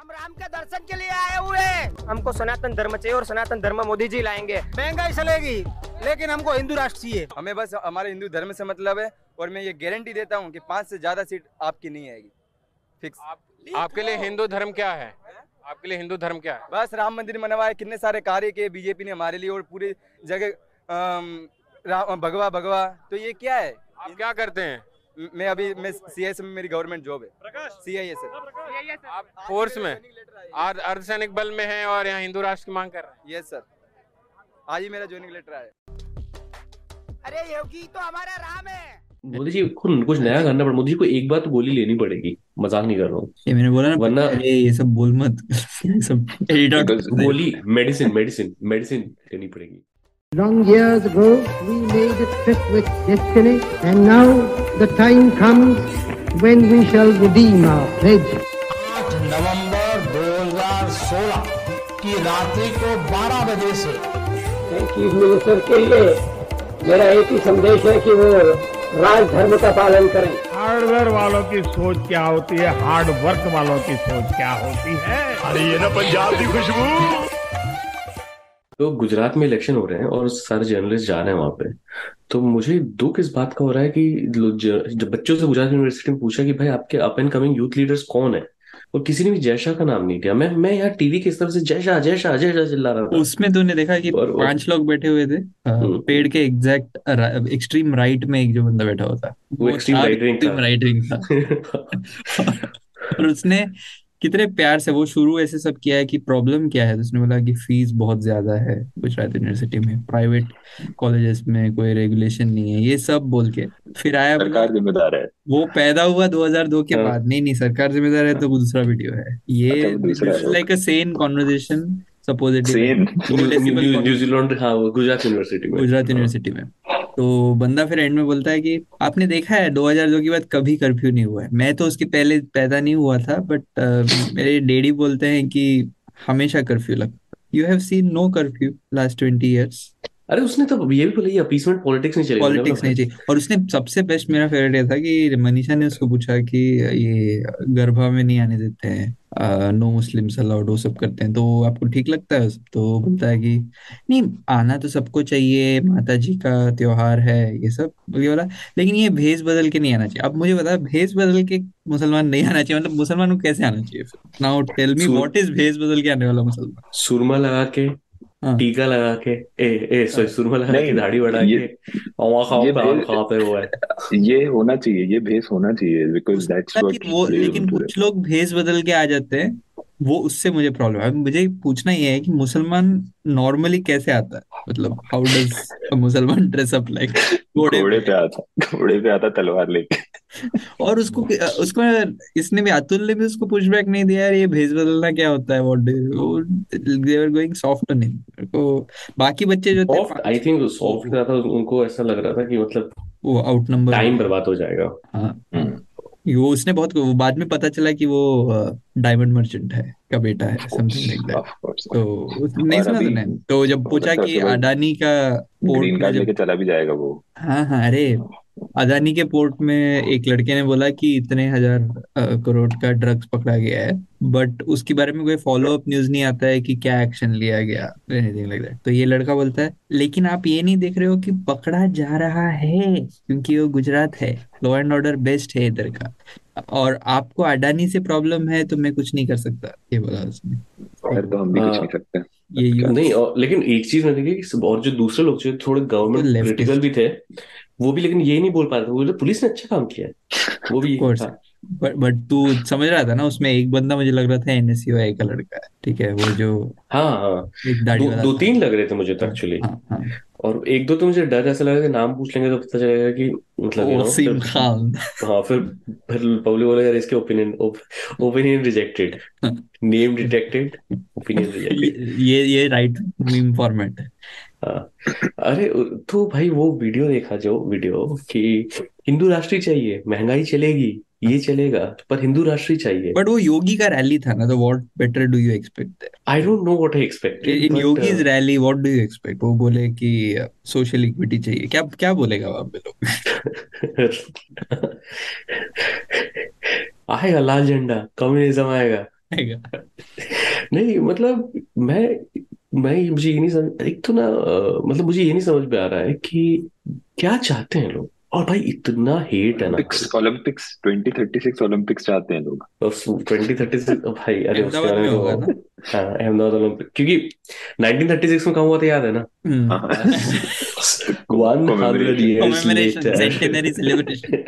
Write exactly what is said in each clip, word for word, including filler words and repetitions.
हम राम के दर्शन के लिए आए हुए हैं। हमको सनातन धर्म चाहिए और सनातन धर्म मोदी जी लाएंगे। महंगाई चलेगी लेकिन हमको हिंदू राष्ट्र चाहिए। हमें बस हमारे हिंदू धर्म से मतलब है और मैं ये गारंटी देता हूँ कि पाँच से ज्यादा सीट आपकी नहीं आएगी, फिक्स। आप, आपके लिए हिंदू धर्म क्या है? आपके लिए हिंदू धर्म क्या है? बस राम मंदिर बनवाए, कितने सारे कार्य किए बीजेपी ने हमारे लिए और पूरी जगह भगवा भगवा। तो ये क्या है? आप क्या करते हैं? मैं अभी मैं सीआईएस में मेरी गवर्नमेंट जॉब है, सीआईएस है। आप फोर्स में अर्धसैनिक बल में हैं और यहाँ हिंदू राष्ट्र की मांग कर रहे हैं? यस सर, आज ही मेरा ज्वाइनिंग लेटर आया। अरे योगी तो हमारा राम है। मोदी जी को कुछ नया करना पड़ा। मोदी जी को एक बार तो गोली लेनी पड़ेगी, मजाक नहीं कर रहा हूँ। ये मैंने बोला ना, वरना ये ये सब बोल मत ये सब एडिट। गोली मेडिसिन मेडिसिन मेडिसिन लेनी पड़ेगी। Long years ago, we made a trip with destiny, and now the time comes when we shall redeem our pledge. आठ नवंबर दो हज़ार सोलह की रात्रि को बारह बजे से चीफ मिनिस्टर के लिए मेरा एक ही संदेश है कि वो राज धर्म का पालन करें। हार्डवेयर वालों की सोच क्या होती है, हार्ड वर्क वालों की सोच क्या होती है। अरे ये ना पंजाब की खुशबू। तो गुजरात में इलेक्शन हो रहे हैं और सारे जर्नलिस्ट जा रहे हैं वहां पे। तो मुझे दुख इस बात का हो रहा है कि जब बच्चों से गुजरात यूनिवर्सिटी में पूछा कि भाई आपके up and coming youth leaders कौन है, और किसी ने भी जय शाह का नाम नहीं लिया। मैं मैं यार टीवी की तरफ से जय शाह जय शाह जय शाह चिल्ला रहा था। उसमें तूने देखा कि और, पांच लोग बैठे हुए थे, पेड़ के एग्जैक्ट एक्सट्रीम राइट में एक जो बंदा बैठा हुआ था, वो एक्सट्रीम राइट विंग था, राइट विंग था। और उसने कितने प्यार से वो शुरू ऐसे सब किया है कि प्रॉब्लम क्या है। तो उसने बोला कि फीस बहुत ज्यादा है गुजरात यूनिवर्सिटी में, प्राइवेट कॉलेजेस में कोई रेगुलेशन नहीं है, ये सब बोल के फिर आया सरकार जिम्मेदार है। वो पैदा हुआ दो हज़ार दो के बाद। नहीं नहीं, सरकार जिम्मेदार है तो वो दूसरा वीडियो है ये। Like a sane conversation supposedly New Zealand, हाँ वो गुजरात यूनिवर्सिटी में, गुजरात यूनिवर्सिटी में। तो बंदा फिर एंड में बोलता है कि आपने देखा है दो हज़ार दो के बाद कभी कर्फ्यू नहीं हुआ है। मैं तो उसके पहले पैदा नहीं हुआ था, बट uh, मेरे डैडी बोलते हैं कि हमेशा कर्फ्यू लगता। You have seen no curfew last twenty years. अरे उसने तो ये भी बोला ये अपीसमेंट पॉलिटिक्स नहीं चलेगी, पॉलिटिक्स नहीं चाहिए। और उसने सबसे बेस्ट, मेरा फेवरेट ये था कि मनीषा ने उसको पूछा कि ये गरबा में नहीं आने देते हैं, नो मुस्लिम्स अलाउड, वो सब करते हैं, तो आपको ठीक लगता है? तो बोलता है कि नहीं, आना तो सबको चाहिए, माता जी का त्योहार है ये सब। ये बोला लेकिन ये भेष बदल के नहीं आना चाहिए। अब मुझे बता, भेष बदल के मुसलमान नहीं आना चाहिए, मतलब मुसलमान को कैसे आना चाहिए? Now tell me what is भेष बदल के आने वाला मुसलमान? सुरमा लगा के, टीका लगा के, ए ए सॉरी सुरमा लगा के, दाढ़ी बढ़ा के, और खाओ काम खाते हुए है। ये होना चाहिए, ये भेष होना चाहिए, बिकॉज़ दैट्स व्हाट वो। लेकिन कुछ लोग भेष बदल के आ जाते हैं, वो उससे मुझे प्रॉब्लम है। मुझे पूछना ये है कि मुसलमान नॉर्मली कैसे आता है, मतलब हाउ डज अ मुसलमान ड्रेस अप? लाइक घोड़े पे आता, घोड़े पे आता तलवार लेके। और उसको उसको इसने भी, अतुल ने भी उसको पुशबैक नहीं दिया यार, ये भेष बदलना क्या होता है, what do they are going soft on him. तो बाकी बच्चे जो थे, आई थिंक सॉफ्ट था, उनको ऐसा लग रहा था कि मतलब वो आउट नंबर, टाइम बर्बाद हो जाएगा। हाँ, वो उसने बहुत, वो बाद में पता चला कि वो डायमंड मर्चेंट है का बेटा है, समथिंग लाइक दैट। तो नहीं सुना तुमने? तो जब पूछा कि अडानी का ग्रीन कार्ड लेके चला भी जाएगा वो। हाँ हाँ, अरे अदानी के पोर्ट में एक लड़के ने बोला कि इतने हजार करोड़ का ड्रग्स पकड़ा गया है, बट उसके बारे में कोई फॉलो अप न्यूज नहीं आता है कि क्या एक्शन लिया गया, एनीथिंग लाइक दैट। तो ये लड़का बोलता है लेकिन आप ये नहीं देख रहे हो कि पकड़ा जा रहा है क्योंकि वो गुजरात है, लॉ एंड ऑर्डर बेस्ट है इधर का, और आपको अडानी से प्रॉब्लम है तो मैं कुछ नहीं कर सकता, ये बोला उसने। फिर तो हम भी कुछ नहीं सकते ये नहीं। और लेकिन एक चीज मैं देखी, और जो दूसरे लोग जो थोड़े गवर्नमेंट क्रिटिकल भी थे, वो भी लेकिन ये नहीं बोल पा रहे थे, वो तो पुलिस ने अच्छा काम किया है, वो भी था। बट बट तू समझ रहा था ना, उसमें एक बंदा मुझे लग रहा था एनएसयूआई का लड़का है, ठीक है, वो जो हाँ हाँ एक दाढ़ी वाला, दो तीन लग रहे थे मुझे तो एक्चुअली। हाँ, हाँ। और एक दो तो मुझे डर ऐसा लगा कि नाम पूछ लेंगे तो पता चलेगा कि मतलब वसीम खान। हाँ, फिर फिर पब्लिक बोलेगा यार इसके opinion opinion rejected, name detected, opinion rejected. ये ये राइट मीम फॉर्मेट है। हाँ, अरे तो भाई वो वीडियो देखा, जो वीडियो कि हिंदू राष्ट्रीय चाहिए, महंगाई चलेगी, ये चलेगा, पर हिंदू राष्ट्रीय चाहिए। बट वो योगी का रैली था ना, तो what better do you expect? I don't know what I expected in Yogi's rally, what do you expect? वो बोले कि सोशल इक्विटी चाहिए, क्या क्या बोलेगा वहां पे लोग? आएगा लाल झंडा, कम्युनिज्म आएगा, आएगा। नहीं मतलब मैं मैं मुझे ये नहीं समझ, एक तो ना अ, मतलब मुझे ये नहीं समझ में आ रहा है कि क्या चाहते हैं लोग। और भाई इतना हेट है ना Olympics Olympics twenty thirty six Olympics चाहते हैं लोग। ट्वेंटी थर्टी सिक्स भाई, अरे उसके अहमदाबाद बारे में में होगा ना। तो हाँ अहमदाबाद ओलंपिक, क्योंकि नाइनटीन थर्टी सिक्स में कहाँ हुआ था याद है ना। One hundred years commemoration letter centenary celebration.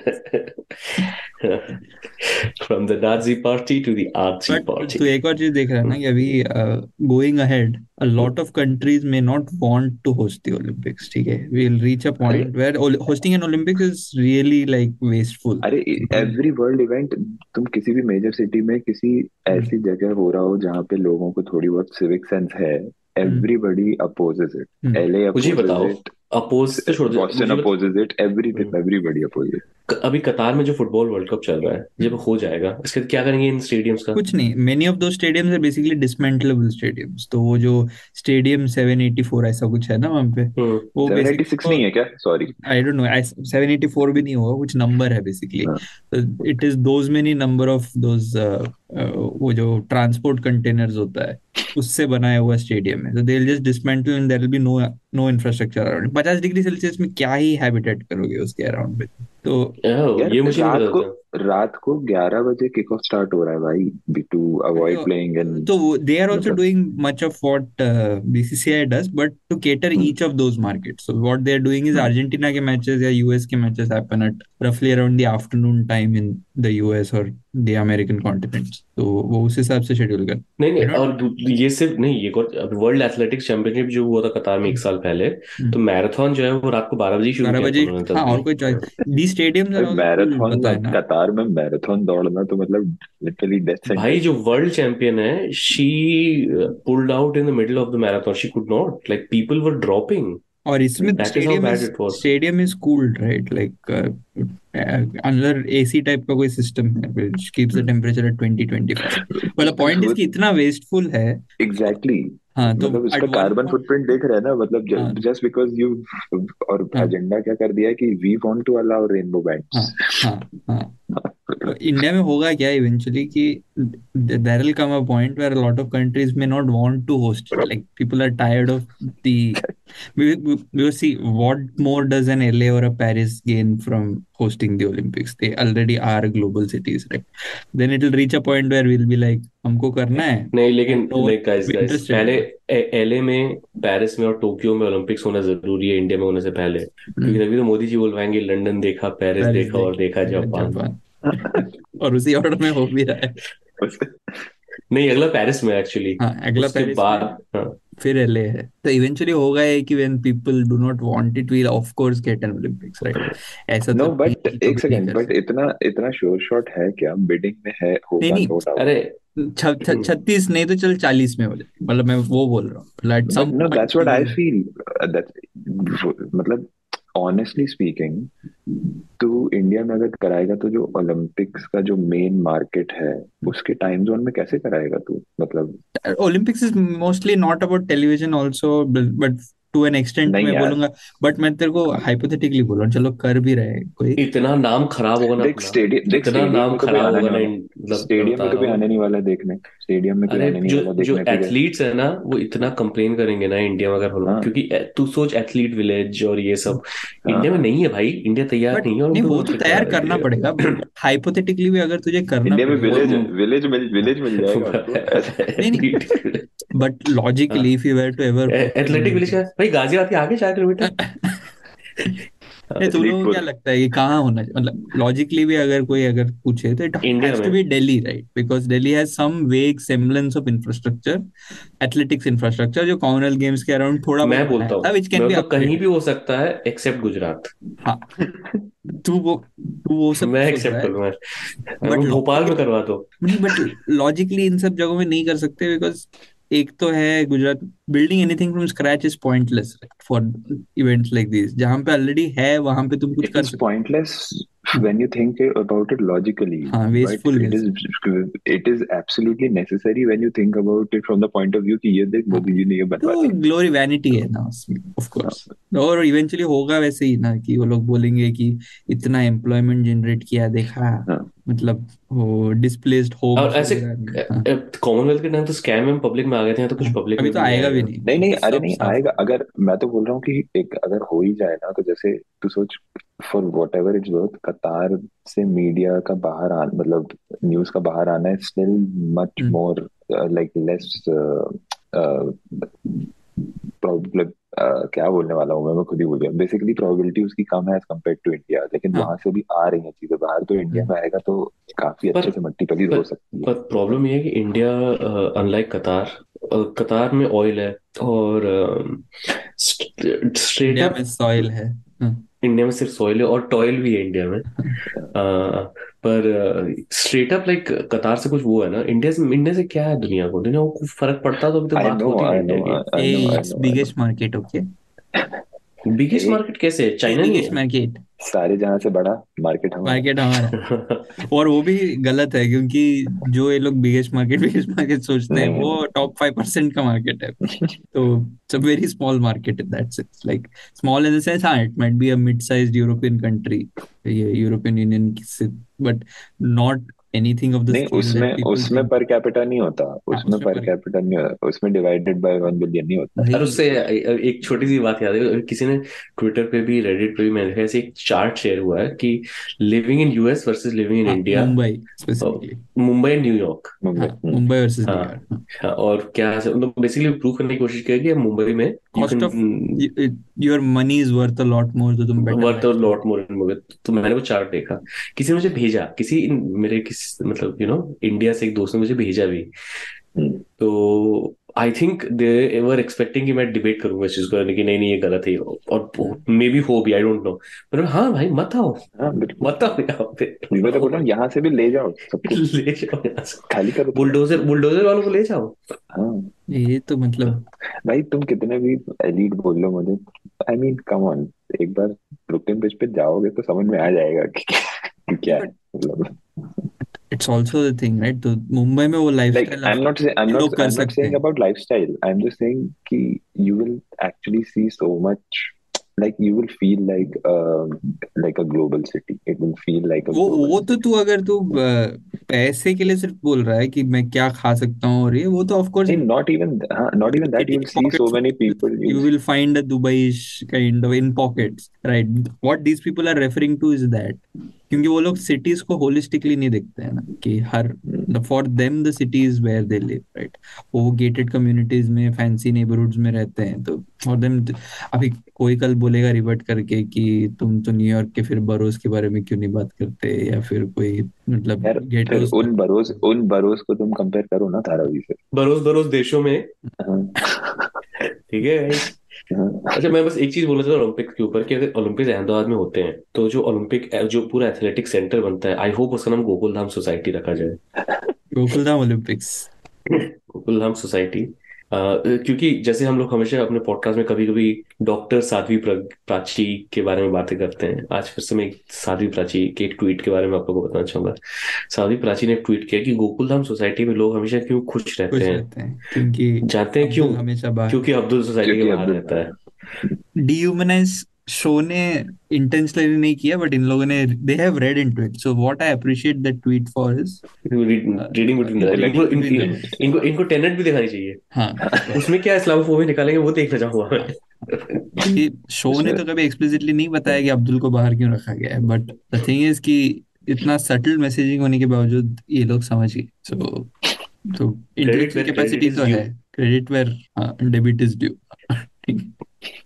From the Nazi party to the archie but party. तू एक और चीज देख रहा है ना कि अभी going ahead a lot of countries may not want to host the Olympics. ठीक है, we'll reach a point where ol- hosting an Olympics is really like wasteful. अरे एवरी वर्ल्ड इवेंट, तुम किसी भी मेजर सिटी में किसी ऐसी जगह हो रहा हो जहाँ पे लोगों को थोड़ी बहुत सिविक सेंस है, एवरीबडी अपोजेस इट। एलए मुझे बताओ, अपोजेस इट, अपोज तो छोड़ दो, बॉस्टन मुझे बत- opposes it, everything everybody opposes. क- अभी कतार में जो फुटबॉल वर्ल्ड कप चल रहा है, जब हो जाएगा इसके बाद क्या करेंगे इन स्टेडियम्स का? कुछ नहीं, many of those stadiums are basically dismantlable stadiums. तो वो जो स्टेडियम सेवन एटी फोर ऐसा कुछ है ना वहाँ पे, वो सेवन एटी सिक्स नहीं है क्या? Sorry, I don't know, seven eighty four भी नहीं होगा, कुछ नंबर है basically. It is those many number of those, वो जो ट्रांसपोर्ट कंटेनर्स होता है उससे बनाया हुआ स्टेडियम है। तो they will just dismantle and there will be no no infrastructure around. पचास डिग्री सेल्सियस में क्या ही हैबिटेट करोगे उसके अराउंड में। तो यार ये मुझे नहीं रात पता को था। रात को ग्यारह बजे किक ऑफ स्टार्ट हो रहा है भाई, टू अवॉइड प्लेइंग इन। तो they are also doing much of what uh, B C C I does, but to cater each of those markets. So what they are doing is Argentina के matches या U S के matches happen at roughly around the afternoon time in the U S or the American continents. तो वो उस हिसाब से schedule कर। नहीं नहीं, और दू- ये सिर्फ नहीं, ये वर्ल्ड एथलेटिक्स चैंपियनशिप जो हुआ था कतार में एक साल पहले, तो मैराथन जो है वो रात को बारह बजे शुरू बारह किया बजे, था उन्होंने, दस हाँ, और बजे। कोई choice. The stadiums are marathon पता है ना कतार में मैराथन दौड़ना तो मतलब लिटरली डेथ भाई सेंटेंस। जो वर्ल्ड चैंपियन है, she pulled out in the middle of the marathon, she could not, like people were dropping. और इसमें That is how stadium bad is it was. Stadium is cooled right, like अंदर AC type का कोई system है which keeps the temperature at twenty twenty five. But the point is कि इतना wasteful है। Exactly. हाँ, तो मतलब at इसका one कार्बन point- फुटप्रिंट देख रहे हैं ना, मतलब हाँ। जस्ट बिकॉज यू, और हाँ। एजेंडा क्या कर दिया है कि we want to allow rainbow हाँ बैंड्स। हाँ हाँ। तो इंडिया में होगा क्या इवेंचुअली कि there will come a point where a lot of countries may not want to host, like people are tired of the we, we, we will see what more does an L A or a Paris gain from hosting the Olympics. They already are global cities, right? Then it will reach a point where we'll be like, हमको करना है। नहीं लेकिन No one like guys will be guys interested. पहले LA में, Paris में और Tokyo में ओलंपिक्स होना जरूरी है इंडिया में होने से पहले, क्योंकि तभी तो मोदी जी बोलवाएंगे लंदन देखा, पेरिस Paris देखा और देखा जापान। जापान। और उसी ऑर्डर में हो भी रहा है। नहीं, अगला पेरिस में एक्चुअली, हाँ, अगला उसके पेरिस बाद में, हाँ। फिर एलए है। तो इवेंचुअली होगा ये कि when people do not want it, we'll of course get an Olympics, right? ऐसा नो तो बट कभी एक नहीं सेकंड, कर बट सकते। इतना इतना श्योर शॉट है क्या? बिडिंग में है, नहीं होगा, नहीं, नो डाउट। अरे छ- छ- छत्तीस नहीं तो चल चालीस में हो जाए, मतलब मैं वो बोल रहा हूँ। At some नो point that's what we I will- feel, that मतलब ऑनेस्टली स्पीकिंग, तू इंडिया में अगर कराएगा तो जो ओलंपिक्स का जो मेन मार्केट है उसके टाइम जोन में कैसे कराएगा तू? मतलब Olympics is mostly not about television also, but but to an extent नहीं मैं यार, बोलूंगा। बट मैं तेरे को हाइपोथेटिकली बोल रहा हूँ, चलो कर भी रहे कोई। इतना नाम खराब होगा ना देख अपना, स्टेडियम देख इतना स्टेडियम नाम में तो कोई खराब आना होगा नहीं ना, वाला, मतलब मैं स्टेडियम में बता तो कोई रहा हूँ। आने नहीं वाला देखने, स्टेडियम में कोई अरे आने नहीं जो वाला जो देखने, ठीक है? एथलीट्स है ना वो इतना कंप्लेन करेंगे ना इंडिया में अगर हो, हाँ क्योंकि ए- तू सोच एथलीट विलेज और ये सब हाँ इंडिया में नहीं है भाई, इंडिया तैयार बट नहीं है और नहीं, उनको वो तो फिर तैयार करा करना देगा। पड़ेगा। बट हाइपोथेटिकली भी अगर तुझे करना इंडिया में पड़ेगा, विलेज वो- विलेज मिल विलेज मिल जाएगा आपको ऐसे। नहीं नहीं, athlete but logically if you were to ever athletic village का भाई गाजियाबाद के आगे चार किलोमीटर। नहीं, तुम लोगों को क्या लगता है कि कहाँ होना चाहिए? मतलब लॉजिकली भी अगर कोई अगर पूछे तो इट इंडिया हैज टू में be Delhi, right? Because Delhi has some vague semblance of infrastructure, athletics infrastructure, जो कॉमनवेल्थ गेम्स के अराउंड थोड़ा मैं बहुत बोलता बनाया था, हूँ, व्हिच कैन मैं बी तो कहीं अपग्रेडेड। भी हो सकता है एक्सेप्ट गुजरात। हाँ, तू वो तू वो सब मैं सोच एक्सेप्ट रहा है। करूंगा, बट मैं भोपाल में करवा दो। नहीं, बट लॉजिकली इन सब जगहों में नहीं कर सकते, बिकॉज एक तो है Gujarat, building anything from scratch is pointless for events like this. जहां पे ऑलरेडी है वहां पे तुम कुछ इट कर इज सकते pointless when you think about it logically, हाँ but wasteful it is it is absolutely necessary when you think about it from the point of view कि ये देख मोदी जी ने ये बनवा तो दिया। ग्लोरी वैनिटी है ना उसमें ऑफ कोर्स, और इवेंचुअली होगा वैसे ही ना कि वो लोग बोलेंगे कि इतना एम्प्लॉयमेंट जनरेट किया देखा, हाँ। मतलब वो डिस्प्लेस्ड होम और ऐसे कॉमनवेल्थ के टाइम तो स्कैम में पब्लिक में आ गए थे, तो कुछ पब्लिक अभी में तो भी नहीं आएगा भी आएगा। नहीं नहीं नहीं क्योंकि अरे सब नहीं साफ आएगा। अगर मैं तो बोल रहा हूँ कि एक अगर हो ही जाए ना, तो जैसे तू सोच, for whatever it's worth, Qatar से मीडिया का बाहर आना, मतलब न्यूज का बाहर आना है still much hmm, more like less problem. क्या बोलने वाला हूँ मैं मैं खुद ही भूल गया। बेसिकली प्रोबेबिलिटी उसकी कम है एज कम्पेयर टू इंडिया, लेकिन हाँ वहां से भी आ रही हैं चीजें बाहर, तो इंडिया हम्म, में आएगा तो काफी पर अच्छे से मट्टी पलीद हो पर सकती है। पर प्रॉब्लम ये है कि इंडिया अनलाइक कतार, अ, कतार में ऑयल है और स्ट्रेट इंडिया अप में सॉइल है। हाँ, इंडिया में सिर्फ सॉइल है और टॉयल भी है इंडिया में। अ, पर स्ट्रेट अप लाइक कतार से कुछ वो है ना, इंडिया से इंडिया से क्या है दुनिया को, दुनिया को कुछ फर्क पड़ता तो अभी तो आई बात नो होती ना आई इंडिया नो की। I know I it's know I know. Biggest market, okay, biggest market कैसे है? चाइना नहीं बिगेस्ट है? मार्केट, सारे जहां से बड़ा मार्केट हमारा। मार्केट हमारा। और वो भी गलत है क्योंकि जो ये लोग बिगेस्ट मार्केट बिगेस्ट मार्केट सोचते हैं नहीं वो टॉप फाइव परसेंट का मार्केट है, तो it's a very small market in that sense, like small in the sense हाँ it might be a mid sized European country, ये यूरोपियन यूनियन से, but not anything of the नहीं scale that उसमें people उसमें think. Per capita नहीं होता, हाँ उसमें उसमें पर पर कैपिटा नहीं होता, उसमें डिवाइडेड बाय वन बिलियन नहीं होता। और वही उससे एक छोटी सी बात याद है, किसी ने ट्विटर पे भी रेडिट पे भी मैंने देखा, ऐसे एक चार्ट शेयर हुआ है कि living in US versus living in हाँ India, Mumbai specifically, Mumbai and New York. Mumbai. हाँ हम्म। मुंबई वर्सेस हाँ न्यूयॉर्क, हाँ। हाँ, और क्या है मतलब बेसिकली प्रूव करने की कोशिश किया कि मुंबई में you cost of can your money is worth a lot more, तो तुम better worth lifestyle. Lot more in Mumbai. तो मैंने वो चार्ट देखा, किसी ने मुझे भेजा, किसी मेरे किस मतलब यू नो इंडिया से एक दोस्त ने मुझे भेजा भी। हम्म। तो I think they were expecting कि मैं डिबेट करूंगा इस चीज को, कि नहीं नहीं ये गलत है, और मे बी हो भी, आई डोंट नो। मतलब हाँ भाई मत आओ, हाँ बिल्कुल। मत आओ यहाँ पे, मैं तो बोल रहा हूँ यहाँ से भी ले जाओ सब कुछ, ले जाओ यहाँ से, खाली करो थोड़ा। बुलडोजर बुलडोजर वालों को ले जाओ। हाँ ये तो मतलब भाई तुम कितने भी एलीट बोल लो मुझे, आई मीन कम ऑन, एक बार ब्रुकलिन ब्रिज पे जाओगे तो समझ में आ जाएगा कि, कि क्या है मतलब। It's also the thing right, तो मुंबई में वो Like lifestyle I'm not saying I'm लोग not कर I'm not सकते saying हैं। about lifestyle. I'm just saying कि you will actually see so much, like you will feel like um like a global city. It will feel like a वो global वो तो city. तू अगर तू अ, पैसे के लिए सिर्फ बोल रहा है कि मैं क्या खा सकता हूँ, और ये वो तो ऑफ कोर्स नहीं, not even हाँ, not even that. You will see so many people. you You'll will find a Dubai-ish kind of in pockets, right? What these people are referring to is that क्योंकि वो लोग cities को holistically नहीं देखते हैं ना, कि हर for them the city is where they live, right? वो गेटेड कम्युनिटीज में फैंसी नेबरहुड्स में रहते हैं, तो फॉर देम अभी कोई कल बोलेगा रिवर्ट करके कि तुम तो न्यूयॉर्क के फिर बरोज के बारे में क्यों नहीं बात करते, या फिर कोई मतलब यार फिर गेटोस उन बरोज उन बरोज को तुम कंपेयर करो ना धारावी से। बरोज बरोज देशों में, हाँ ठीक है। हाँ अच्छा मैं बस एक चीज बोलना चाहता हूँ ओलंपिक के ऊपर, कि अगर ओलंपिक अहमदाबाद में होते हैं तो जो ओलंपिक जो पूरा एथलेटिक सेंटर बनता है, आई होप उसका नाम गोकुलधाम सोसाइटी रखा जाए। गोकुलधाम ओलंपिक्स। गोकुलधाम सोसाइटी, क्योंकि जैसे हम लोग हमेशा अपने पॉडकास्ट में कभी कभी डॉक्टर साध्वी प्र- प्राची के बारे में बातें करते हैं, आज फिर से मैं एक साध्वी प्राची के एक ट्वीट के बारे में आप लोगों को बताना चाहूंगा। साध्वी प्राची ने एक ट्वीट किया कि गोकुलधाम सोसाइटी में लोग हमेशा क्यों खुश खुश रहते हैं, रहते हैं क्योंकि जानते हैं क्यों? अब्दुल हमेशा बाहर। क्योंकि अब्दुल सोसाइटी के क्योंकि बाहर अब्दुल रहता है। डिह्यूमनाइज शो ने इंटेंशनली नहीं किया, बट इन लोगों ने they have read into it, so what I appreciate that tweet for is reading between the reading इनको between the इन- lines. इनको इनको टेनेट भी दिखानी चाहिए, हाँ उसमें क्या इस्लामोफोबिया निकालेंगे वो देखना चाहूंगा मैं। कि शो ने तो कभी एक्सप्लिसिटली नहीं बताया कि अब्दुल को बाहर क्यों रखा गया है, बट द थिंग इज कि इतना सटल मैसेजिंग होने के बावजूद ये लोग समझ गए, सो तो इंटेलेक्चुअल where कैपेसिटी credit तो is है, credit where debit is due, ठीक है।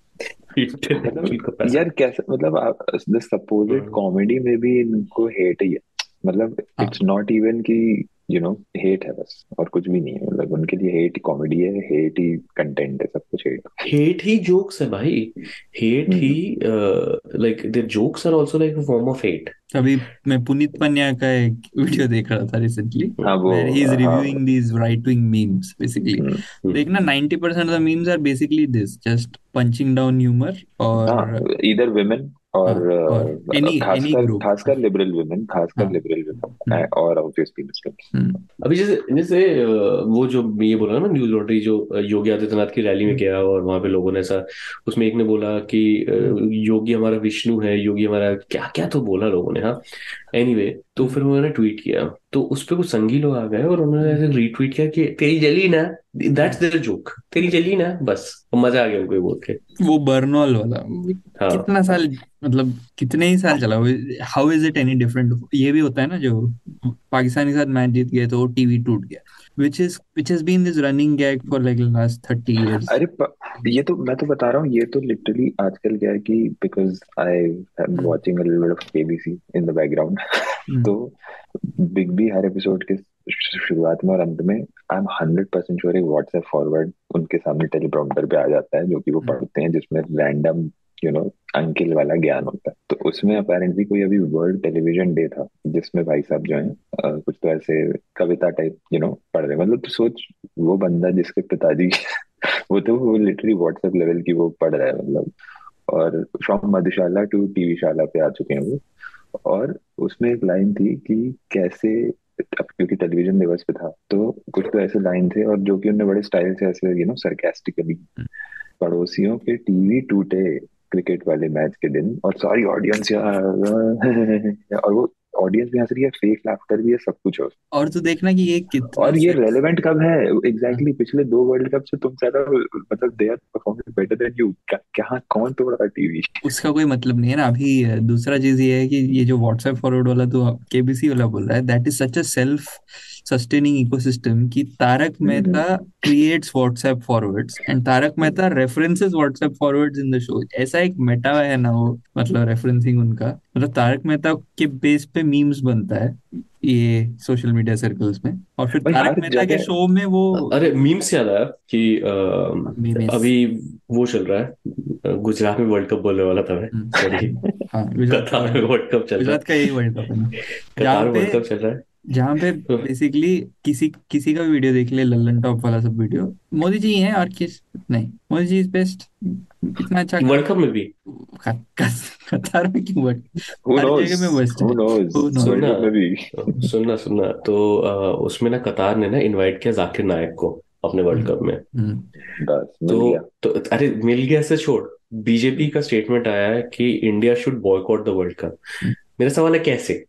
मतलब यार कैसे, मतलब द सपोज्ड कॉमेडी में भी इनको हेट ही है, मतलब हाँ इट्स नॉट इवन कि यू नो हेट है बस, और कुछ भी नहीं है। मतलब उनके लिए हेट ही कॉमेडी है, हेट ही कंटेंट है, सब कुछ हेट। हेट ही जोक्स है भाई, हेट ही like their jokes are also like a form of hate. अभी मैं पुनीत पन्या का एक वीडियो देख रहा था रिसेंटली, हाँ वो वेयर ही इज हाँ reviewing these right wing memes basically. Hmm, देखना ninety percent of the memes are basically this, just punching down humour, हाँ और इधर विमेन और हाँ, और अ, एनी एनी खासकर ग्रुप। खासकर लिबरल वुमेन, खासकर हाँ। लिबरल वुमेन हम्म, और ऑब्वियसली मुस्लिम्स। हम्म, अभी जैसे जैसे अ, वो जो ये बोला ना न्यूज लॉन्ड्री जो अ, योगी आदित्यनाथ की रैली में हम्म, गया और वहां पे लोगों ने ऐसा, उसमें एक ने बोला कि अ, हम्म, योगी हमारा विष्णु है, योगी हमारा क्या क्या तो बोला लोगों ने। हाँ, एनीवे तो हम्म, फिर उन्होंने ट्वीट किया, तो उस पे कुछ संगी लोग आ गए और उन्होंने ऐसे रीट्वीट किया कि तेरी जली ना, दैट्स देयर जोक, तेरी जली ना, बस मजा आ गया उनको ये बोल के। वो बर्नॉल वाला हाँ कितना साल, मतलब कितने ही साल चला। How is it any different? ये भी होता है ना, जो पाकिस्तान के साथ मैच जीत गए तो टीवी टूट गया, which is which has been this running gag for like last thirty years. अरे प, ये तो मैं तो बता रहा हूँ, ये तो लिटरली आजकल क्या है कि because I am watching a little bit of KBC in the background. तो बिग बी हर एपिसोड के शुरुआत में और अंत में I am hundred percent sure एक व्हाट्सएप फॉरवर्ड उनके सामने टेलीप्रॉम्प्टर पे आ जाता है, जो कि वो पढ़ते हैं, जिसमें रैंडम यू नो अंकिल वाला ज्ञान होता है। तो उसमें अपेरेंटली कोई अभी वर्ल्ड टेलीविजन डे था, जिसमें भाई साहब जो है अ, कुछ तो ऐसे कविता टाइप यू नो पढ़ रहे हैं। मतलब तो सोच, वो बंदा जिसके पिताजी वो तो वो लिटरली व्हाट्सएप लेवल की वो पढ़ रहा है मतलब। और फ्रॉम मधुशाला टू टीवी शाला पे आ चुके हैं वो। और उसमें एक लाइन थी कि कैसे, अब क्योंकि टेलीविजन दिवस पे था तो कुछ तो ऐसे लाइन थे, और जो कि उन्होंने बड़े स्टाइल से ऐसे यू नो सरकास्टिकली, पड़ोसियों के टीवी टूटे क्रिकेट वाले मैच के दिन, और सारी ऑडियंस और वो ऑडियंस भी हंस रही है, फेक लाफ्टर भी है, सब कुछ हो। और तो देखना कि ये कितना और ये सेक्स। रेलेवेंट कब है एग्जैक्टली exactly, पिछले दो वर्ल्ड कप से तुम ज्यादा मतलब they are performing better than you. क्या कौन तोड़ रहा टीवी? उसका कोई मतलब नहीं है ना। अभी अ, दूसरा चीज ये है कि ये जो व्हाट्सएप फॉरवर्ड वाला तो केबीसी वाला बोल रहा है, that is such a self sustaining ecosystem कि Tarak Mehta creates WhatsApp forwards and Tarak Mehta references WhatsApp forwards in the show. ऐसा एक मेटा है ना वो, मतलब रेफरेंसिंग उनका, मतलब तारक मेहता के बेस पे मीम्स बनता है ये सोशल मीडिया सर्कल्स में, और फिर भाई तारक हर मेहता के जगह। शो में वो अरे मीम से याद आया कि अ, मीम्स। अभी वो चल रहा है, गुजरात में वर्ल्ड कप बोलने वाला था मैं, सॉरी। हाँ, गुजरात का कतार में वर्ल्ड वर्ल्ड कप चल रहा गुजरात का है, यही वर्ल्ड कप है ना, जहाँ कतार में पे वर्ल्ड कप चल रहा है। जहाँ पे तो बेसिकली किसी किसी का भी वीडियो देख ले, लल्लन टॉप वाला सब वीडियो, मोदी जी हैं और किस नहीं, मोदी जी इज बेस्ट, कितना अच्छा कर वर्ल्ड कप में भी क- क- कतार में क्यों बट हु हर नोज, जगह में बेस्ट हु है। Knows, Who knows? वर्ल्ड सुनना, कप में भी। सुनना सुनना तो अ, उसमें ना कतार ने ना इनवाइट किया जाकिर नायक को अपने वर्ल्ड हम्म, कप में। हम्म, बस मिल तो गया। तो अरे मिल गया से छोड़, बीजेपी का स्टेटमेंट आया है कि India should boycott the world cup. Hmm. मेरा सवाल है कैसे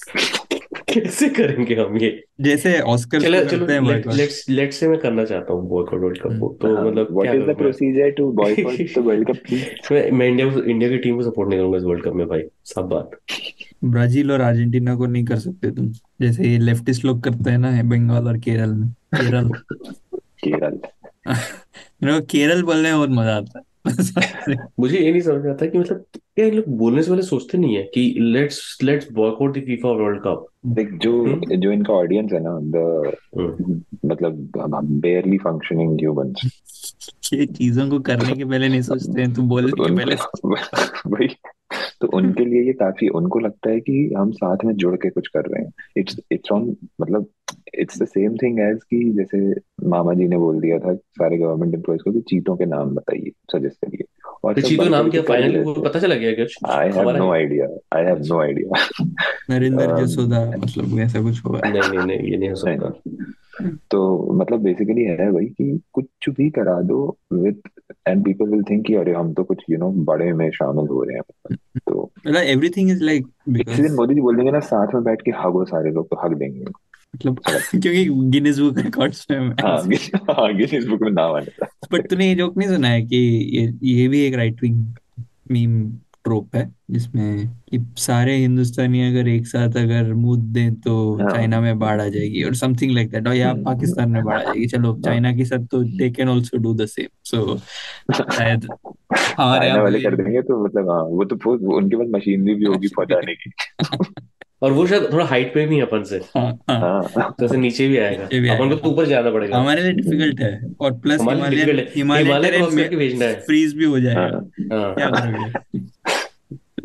कैसे करेंगे हम ये? जैसे ऑस्कर्स चलो को चलो, करते हैं late boycott. Let's let's say मैं करना चाहता हूँ बॉयकॉट वर्ल्ड कप को, तो हाँ, मतलब व्हाट क्या इज द करूँ मैं? Procedure to boycott the world cup please? मैं मैं इंडिया को इंडिया की टीम को सपोर्ट नहीं करूंगा इस वर्ल्ड कप में भाई, सब बात। ब्राजील और अर्जेंटीना को नहीं कर सकते तुम, जैसे ये लेफ्टिस्ट लोग करते हैं ना बंगाल और केरल में। केरल केरल। मेरे को केरल बोलने में बहुत मजा आता है। मुझे ये नहीं समझ आता कि मतलब क्या इन लोग बोलने से पहले सोचते नहीं है कि let's let's boycott the FIFA world cup. देख, जो जो इनका ऑडियंस है ना, द मतलब बेयरली फंक्शनिंग ह्यूमंस, ये चीजों को करने के पहले नहीं सोचते हैं, तुम बोलने के पहले उनको भाई, तो उनके लिए ये काफी, उनको लगता है कि हम साथ में जुड़ के कुछ कर रहे हैं। इट्स इट्स ऑन, मतलब it's the same thing as कि जैसे मामा जी ने बोल दिया था सारे गवर्नमेंट एम्प्लॉयज को कि चीतों के नाम बताइए, सजेस्ट करिए, और तो सब चीतू बढ़ नाम चढ़ के क्या कर भी फाइनली रहे वो थे। पता चला गया कुछ? आई हैव खबर नो है? Idea, I have no idea. Narendra Jasoda, मतलब ऐसा कुछ होगा। नहीं नहीं नहीं, ये नहीं हो सकता। तो मतलब बेसिकली है भाई कि कुछ भी करा दो with, and people will think कि अरे हम तो कुछ यू नो बड़े में शामिल हो रहे हैं। तो मतलब एवरीथिंग इज लाइक किसी दिन बिकॉज, मोदी जी बोल देंगे ना साथ में बैठ के हगो, सारे लोग तो हग देंगे। मतलब क्योंकि गिनीज बुक रिकॉर्ड्स में हाँ हाँ, गिनीज बुक में नाम आने का। बट तूने ये जोक नहीं सुना है कि ये ये भी एक राइट विंग मीम ट्रोप है, जिसमें कि सारे हिंदुस्तानी अगर एक साथ अगर मुंह दें तो हाँ, चाइना में बाढ़ आ जाएगी, और समथिंग लाइक दैट, और यहाँ पाकिस्तान में बाढ़ आ जाएगी। चलो हाँ। चाइना के साथ तो they can also do the same, so शायद हमारे चाइना यहाँ वाले भी। कर देंगे तो मतलब हाँ, वो तो वो- वो उनके पास मशीनरी भी होगी पहुंचाने की। और वो शायद थोड़ा हाइट पे भी है अपन से, हाँ हाँ, हाँ, तो ऐसे नीचे भी आएगा, ये भी अपन को आएगा। तो ऊपर जाना पड़ेगा। हमारे लिए डिफिकल्ट है, और प्लस हमारे लिए हिमालयन डिफिकल्ट है, हिमालयन हिमालय टेरेन क्रॉस में करके भेजना है। फ्रीज भी हो जाएगा। हाँ। क्या हाँ करोगे? तो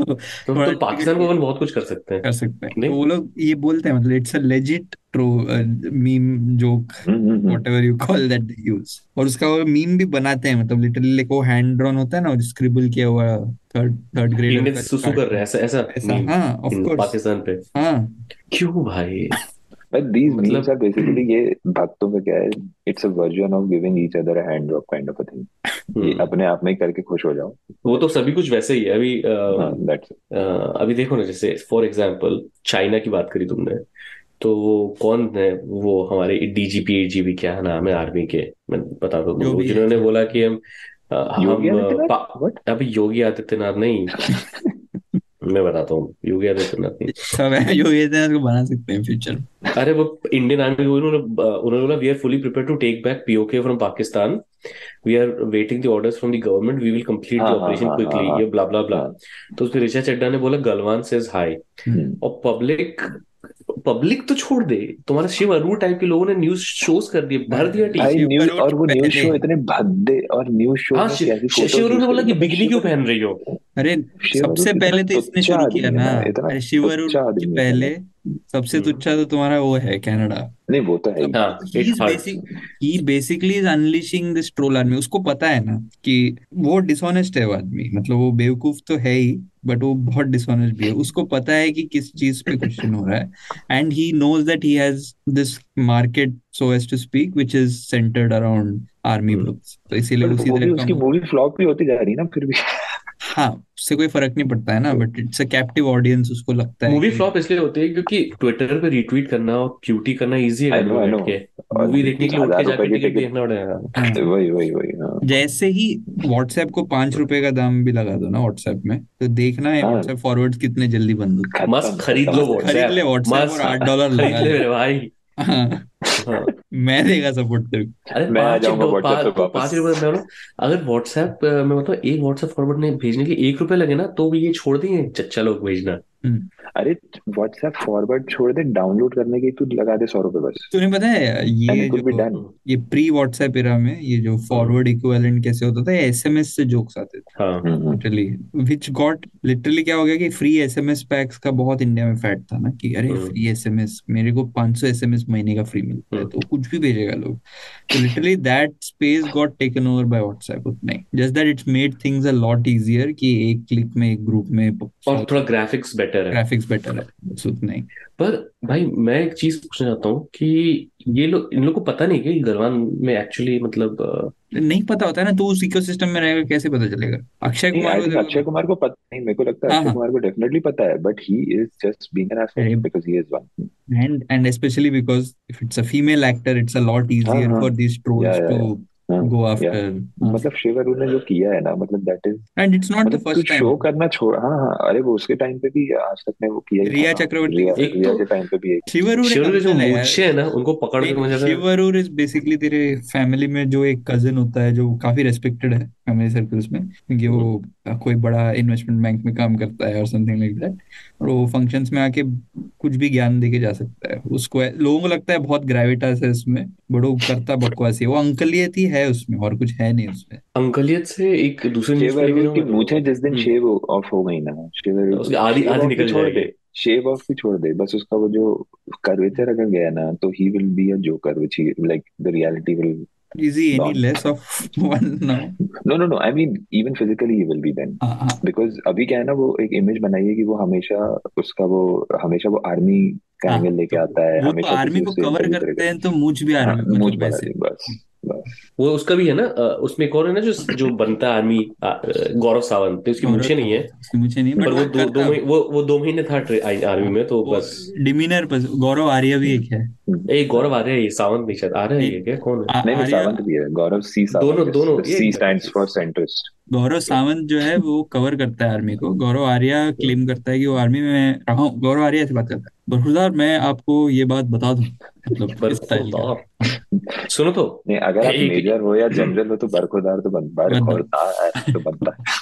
तो तो, थोड़ा तो पाकिस्तान को अपन बहुत कुछ कर सकते हैं कर सकते हैं। तो नहीं। वो लोग ये बोलते हैं, मतलब it's a legit true meme joke whatever you call that they use, और उसका वो मीम भी बनाते हैं, मतलब लिटरली वो हैंड ड्रॉन होता है ना, और स्क्रिबल किया हुआ थर्ड थर्ड ग्रेडर इंडियन का सुसु कर रहे हैं ऐसा ऐसा ऐसा। मीम हाँ ऑफ इन कोर्स, पाकिस्तान पे। हाँ क्यों भाई? But these memes मतलब are basically ये भक्तों का क्या है, it's a version of giving each other a hand job kind of a thing. ये हम्म, अपने आप में ही करके खुश हो जाओ। वो तो सभी कुछ वैसे ही है अभी। हाँ, अ, that's it. अ, अभी देखो ना, जैसे फॉर एग्जांपल चाइना की बात करी तुमने, तो वो कौन है, वो हमारे डीजीपी एजीपी क्या नाम है आर्मी के, मैं बता दो जो तुमको, भी है जिन्होंने जो बोला कि हम अ, योगी हम आदित्यनाथ? पा- What? अभी योगी आदित्यनाथ नहीं, मैं बताता हूँ, योगी आदित्यनाथ नहीं। सब है जो ये थे उसको बना सकते हैं फ्यूचर में। अरे वो इंडियन आर्मी को उन्होंने उन्होंने बोला we are fully prepare to take back POK from Pakistan, we are waiting the orders from the government, we will complete the हाँ हाँ ऑपरेशन हाँ हाँ क्विकली, हाँ ये ब्ला ब्ला ब्ला। हाँ। तो उसमें ऋचा चड्ढा ने बोला गलवान सेज हाई, हम्म। और पब्लिक पब्लिक तो छोड़ दे, तुम्हारा शिव अरूर टाइप के लोगों ने न्यूज शोज कर दिए, भर दिया टी। भाई शिव न्यूज, करोड़ और वो न्यूज पहले, शो इतने भद्दे, और न्यूज शो हाँ, में शि- कैसी शि- फोटोज शिव अरूर यूज ने बोला करी, कि मतलब बिगनी शिव क्यों अरूर, पहन रही हो। अरे शिव अरूर सबसे कितना पहले तो इसने तुच्चा शुरू किया आदमी है ना, ना, इतना अरे शिव अरूर तुच्चा के आदमी है पहले ना। सबसे हम्म, तुच्चा तो तुम्हारा वो है कनाडा। नहीं वो तो है ही। हाँ he it is hurts. Basic he basically is unleashing this troll army. उसको पता है ना कि वो डिसऑनेस्ट है वो आदमी, मतलब वो बेवकूफ तो है ही, बट वो बहुत डिसऑनेस्ट भी है। उसको पता है कि किस चीज पे क्वेश्चन हो रहा है, and he knows that he has this market so as to speak which is centred around army groups, तो इसीलिए बट उसी वो भी तरह का उसकी मूवी फ्लॉप भी होती जा रही है ना फिर भी। हाँ उससे कोई फर्क नहीं पड़ता है ना, but it's a captive audience, उसको लगता है मूवी कि फ्लॉप इसलिए होती है क्योंकि ट्विटर पे रीट्वीट करना और क्यूटी करना इजी है आई घर नो में आई बैठ नो, के, और मूवी देखने के लिए उठ हजार के रुपए जाके की टिकट टिकट, देखना पड़ेगा। हाँ वही वही वही हाँ जैसे ही व्हाट्सएप को पांच रुपए का दाम भी लगा दो ना व्हाट्सएप में, तो देखना है हाँ, व्हाट्सएप फॉरवर्ड कितने जल्दी बंद होते हैं। मस्त खत्म खरीद खत्म लो हो खरीद ले व्हाट्सएप, व्हाट्सएप और मस्त आठ डॉलर खरीद लगा ले ले। मेरे भाई। हाँ हाँ, मैं देगा सपोर्ट तेरे को। अरे मैं आ पांच जाऊंगा डॉ- व्हाट्सएप पा, से तो वापस। पांच रुपए मैं बोलूं, अगर व्हाट्सएप मैं बताऊं एक व्हाट्सएप फॉरवर्ड ने भेजने के लिए एक रुपए लगे ना, तो भी ये छोड़ देंगे चच्चा लोग भेजना। हम्म। अरे व्हाट्सएप फॉरवर्ड छोड़ दे, डाउनलोड करने की तू लगा दे सौ रुपए बस, तूने पता है एंड ये इट विल बी जो डन। ये प्री व्हाट्सएप एरा में ये जो फॉरवर्ड इक्विवेलेंट कैसे होता था, एसएमएस से जोक्स आते थे हाँ लिटरली, विच गॉट लिटरली क्या हो गया कि फ्री एसएमएस पैक्स का बहुत इंडिया में फैट था ना, कि अरे हम्म, फ्री एसएमएस, मेरे को पाँच सौ एसएमएस महीने का फ्री मिलता है, हम्म। तो कुछ भी भेजेगा लोग। तो literally that space got taken over by WhatsApp, उतना ही, just that it's made things a lot easier कि एक क्लिक में एक ग्रुप में और थोड़ा ग्राफिक्स बेटर है। ग्राफिक्स बेटर है, बस उतना ही। पर भाई मैं एक चीज पूछना चाहता हूँ कि ये लोग, इन लोग को पता नहीं कि गलवान में एक्चुअली मतलब अ, नहीं पता होता है ना, तो उस इकोसिस्टम में रहेगा कैसे पता चलेगा? अक्षय नहीं, कुमार आई को थिंक देखो, अक्षय कुमार को पता नहीं, मेरे को लगता है हाँ अक्षय हाँ, कुमार को डेफिनेटली पता है, but he is just being an asshole अरे because he is one. and and especially because if it's a female actor, it's a lot हाँ easier हाँ for these या trolls या to या हाँ go या after. हाँ. मतलब शिव अरूर ने जो किया है ना, मतलब that is, And it's not the मतलब तू first time. शो करना छोड़, हाँ हाँ, अरे वो उसके टाइम पे भी आज तक ने वो किया ही था रिया ना, चक्रवर्ती रिया के एक साथ रिया तो के टाइम पे भी एक। शिव अरूर एक शिव के जो अंकल है यार। मूछे है ना, उनको पकड़ के मुझे शिव अरूर इज बेसिकली तेरे फैमिली में जो एक कजिन होता है जो काफी रेस्पेक्टेड है फैमिली सर्कल्स में, क्योंकि वो कोई बड़ा इन्वेस्टमेंट बैंक में काम करता है और समथिंग लाइक दैट, और वो फंक्शंस में आके कुछ भी ज्ञान दे के जा सकता है। उसको लोगों को लगता है बहुत ग्रेविटास है उसमें, बट वो करता बकवासी है, वो अंकलियत ही है उसमें, और कुछ है नहीं उसमें। अंकलियत से एक दूसरे न्यूज शिव पे लेके अरूर की जाऊंगा मूछें तुमको। जिस दिन हम्म, शेव ऑफ हो गई ना, शिव अरूर उसकी आधी शेव आधी ऑफ भी निकल छोड़ जाएगी। दे, शेव ऑफ भी छोड़ दे, बस उसका वो जो कर्वेचर अगर गया ना, तो he will be a joker which he like the reality will Is he any dawn. less of one now? No no no, I mean even physically he will be then, हाँ हाँ because अभी क्या है ना, वो एक image बनाई है कि वो हमेशा उसका वो हमेशा वो आर्मी का हाँ, एंगल लेके तो आता है, वो तो हमेशा आर्मी किसी को उससे कवर इंटरव्यू करते करेगा। हैं, तो मुझ भी हाँ, आर्मी मुझ मतलब बना वैसे। दी बस बस। वो उसका भी है ना, अ, उसमें एक और है ना जो जो बनता है आर्मी, अ, गौरव सावंत, तो उसकी मूछें नहीं है, उसकी मुझे नहीं, बट पर वो वो दो दो करता महीने वो वो दो महीने था ट्रे- आई- आर्मी में, तो वो बस। डिमीनर पर गौरव आर्य भी एक है। एक गौरव आ रहा है, ये सावंत नहीं, शायद आ रहा है, नहीं ये क्या कौन है? आ- नहीं नहीं, आर्य, सावंत भी है, गौरव सी दोनों सावंत, दोनों ये C stands for centrist. Gaurav Sawant जो है वो कवर करता है आर्मी को। गौरव आर्य क्लेम करता है कि वो आर्मी में रहा हूँ। गौरव आर्य ऐसे बात करता है, बरखुरदार मैं आपको ये बात बता दूं, मतलब इस स्टाइल का। बरखुरदार सुनो तो, नहीं, अगर आप एक मेजर हो या जनरल हो तो बरखुरदार तो बन बंदा बरखुरदार तो बनता है। तो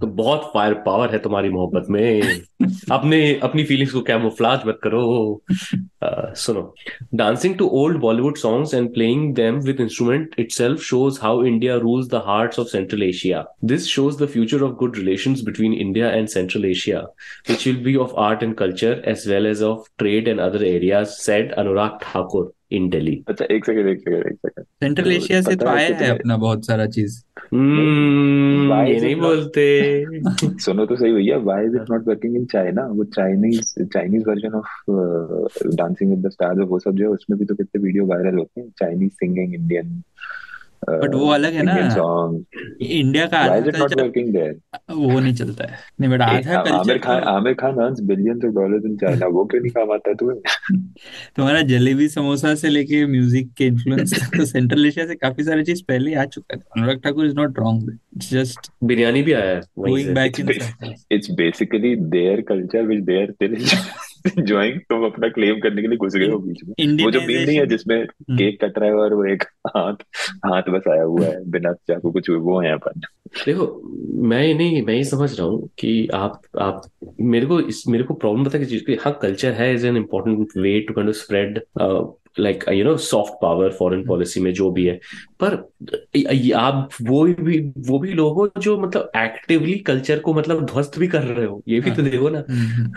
बहुत फायर पावर है तुम्हारी मोहब्बत में। अपने अपनी फीलिंग्स को कैमोफ्लाज मत करो। Uh, सुनो, dancing to old Bollywood songs and playing them with instrument itself shows how India rules the hearts of Central Asia. This shows the future of good relations between India and Central Asia, which will be of art and culture as well as of trade and other areas, said Anurag Thakur in Delhi. अच्छा एक second एक second एक second central Asia से तो पता है आया है कितने अपना बहुत सारा चीज। हम्म, Why ये is नहीं it not बोलते। सुनो तो सही भैया, why is it not working in China? वो Chinese Chinese version of dancing with the stars वो सब जो है उसमें भी तो कितने वीडियो वायरल होते हैं, चाइनीज सिंगिंग इंडियन बट वो अलग है ना, इंडियन सॉन्ग। इंडिया का Why आधा is it not culture working there? वो नहीं चलता है। नहीं बट आधा आमिर कल्चर खान तो Aamir Khan earns billions of dollars in China, वो क्यों नहीं काम आता है तुम्हें? तुम्हारा जलेबी समोसा से लेके म्यूजिक के इन्फ्लुएंस तक तो सेंट्रल एशिया से काफी सारी चीज पहले ही आ चुका है। Anurag Thakur is not wrong, it's just biryani भी आया है वहीं गोइंग से। Back It's in ba- circles. it's basically their culture which they are still enjoying. तुम अपना क्लेम करने के लिए घुस गए हो बीच में। वो जो मीम नहीं है इंडियनाइजेशन। जिसमें केक कट रहा है और वो एक हाथ हाथ बस आया हुआ है बिना चाकू कुछ, वो है अपन। देखो, मैं ये नहीं मैं ये समझ रहा हूँ कि आप आप मेरे को इस मेरे को प्रॉब्लम पता है किस चीज की। हाँ, कल्चर है is an important way to kind of spread like you know soft power foreign policy में जो भी है, पर य- आप वो भी वो भी लोग हो जो मतलब एक्टिवली कल्चर को मतलब ध्वस्त भी कर रहे हो, ये भी तो देखो ना।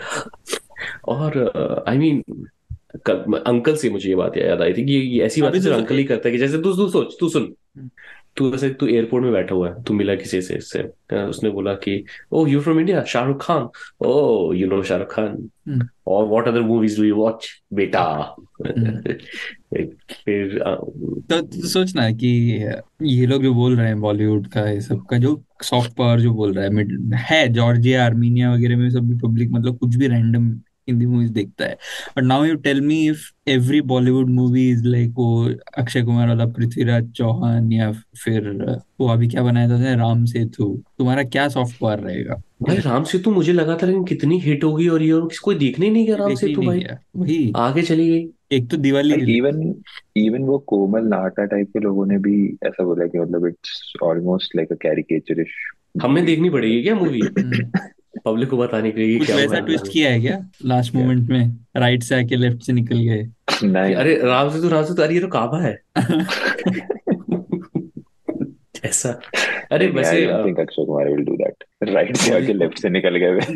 और आई मीन अंकल से मुझे ये बात याद आई थी कि ये ऐसी बातें अभी तो सिर्फ अंकल ही करता है कि जैसे तू तू सोच तू सुन तू ऐसे तू एयरपोर्ट में बैठा हुआ है, तू मिला किसी से इससे अ, उसने बोला कि oh you from India, Shahrukh Khan, oh you know Shahrukh Khan, और what other movies do you watch बेटा। फिर अ, तो, तो सोचना है कि ये लोग जो बोल रहे हैं बॉलीवुड का, ये सब का जो सॉफ्ट पावर जो बोल रहा है मिड है, जॉर्जिया आर्मीनिया वगैरह में सब पब्लिक मतलब कुछ भी रैंडम हिंदी मूवीज देखता है। But now you tell me if every Bollywood movie is like वो अक्षय कुमार वाला पृथ्वीराज चौहान, या फिर वो अभी क्या बनाया था उसने, राम सेतु, तुम्हारा क्या सॉफ्ट पावर रहेगा? भाई राम सेतु मुझे लगा था लेकिन कितनी हिट होगी, और ये और कोई देखने ही नहीं गया राम देख ही सेतु नहीं भाई, गया वही। आगे चली गई। एक तो दिवाली रिलीज इवन इवन वो कोमल नाटा टाइप के लोगों ने भी ऐसा बोला कि मतलब it's almost like a caricatureish. हमें देखनी पड़ेगी क्या मूवी, पब्लिक को बताने के लिए कि कुछ क्या हुआ वैसा है ट्विस्ट मूवी? किया है क्या लास्ट मोमेंट में, राइट से आके लेफ्ट से निकल गए? नहीं अरे राम सेतु राम सेतु, अरे ये तो काबा है ऐसा। अरे नहीं, I वैसे don't uh, think Akshay Kumar will do that. Right से आके लेफ्ट से निकल गए।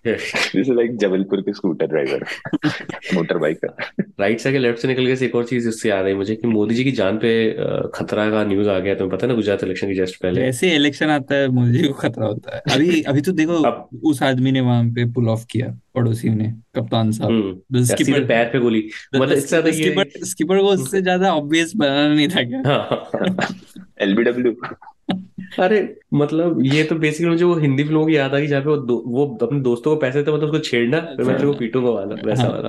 दिस इज लाइक जबलपुर के scooter driver, motor biker. Right से आके लेफ्ट से निकल गए से एक और चीज इससे याद आई मुझे कि मोदी जी की जान पे अ, खतरा का न्यूज आ गया, तुम्हें पता है ना, गुजरात इलेक्शन की जस्ट पहले। जैसे इलेक्शन आता है मोदी जी को खतरा होता है। अभी अभी तो देखो अब उस आदमी ने वहां पे पुल ऑफ किया, पड़ोसी ने, कप्तान साहब, हम्म द सीधे स्किपर। पैर पे गोली, मतलब इससे ज्यादा ये स्किपर स्किपर को उससे ज्यादा ऑब्वियस बनाना नहीं था क्या? हाँ। एलबीडब्ल्यू। अरे मतलब ये तो बेसिकली मुझे वो हिंदी फिल्मों की याद आ गई जहाँ पे वो दो, वो अपने दोस्तों को पैसे थे मतलब उसको छेड़ना फिर मैं तेरे को पीटूंगा वाला वैसा हाँ। वाला।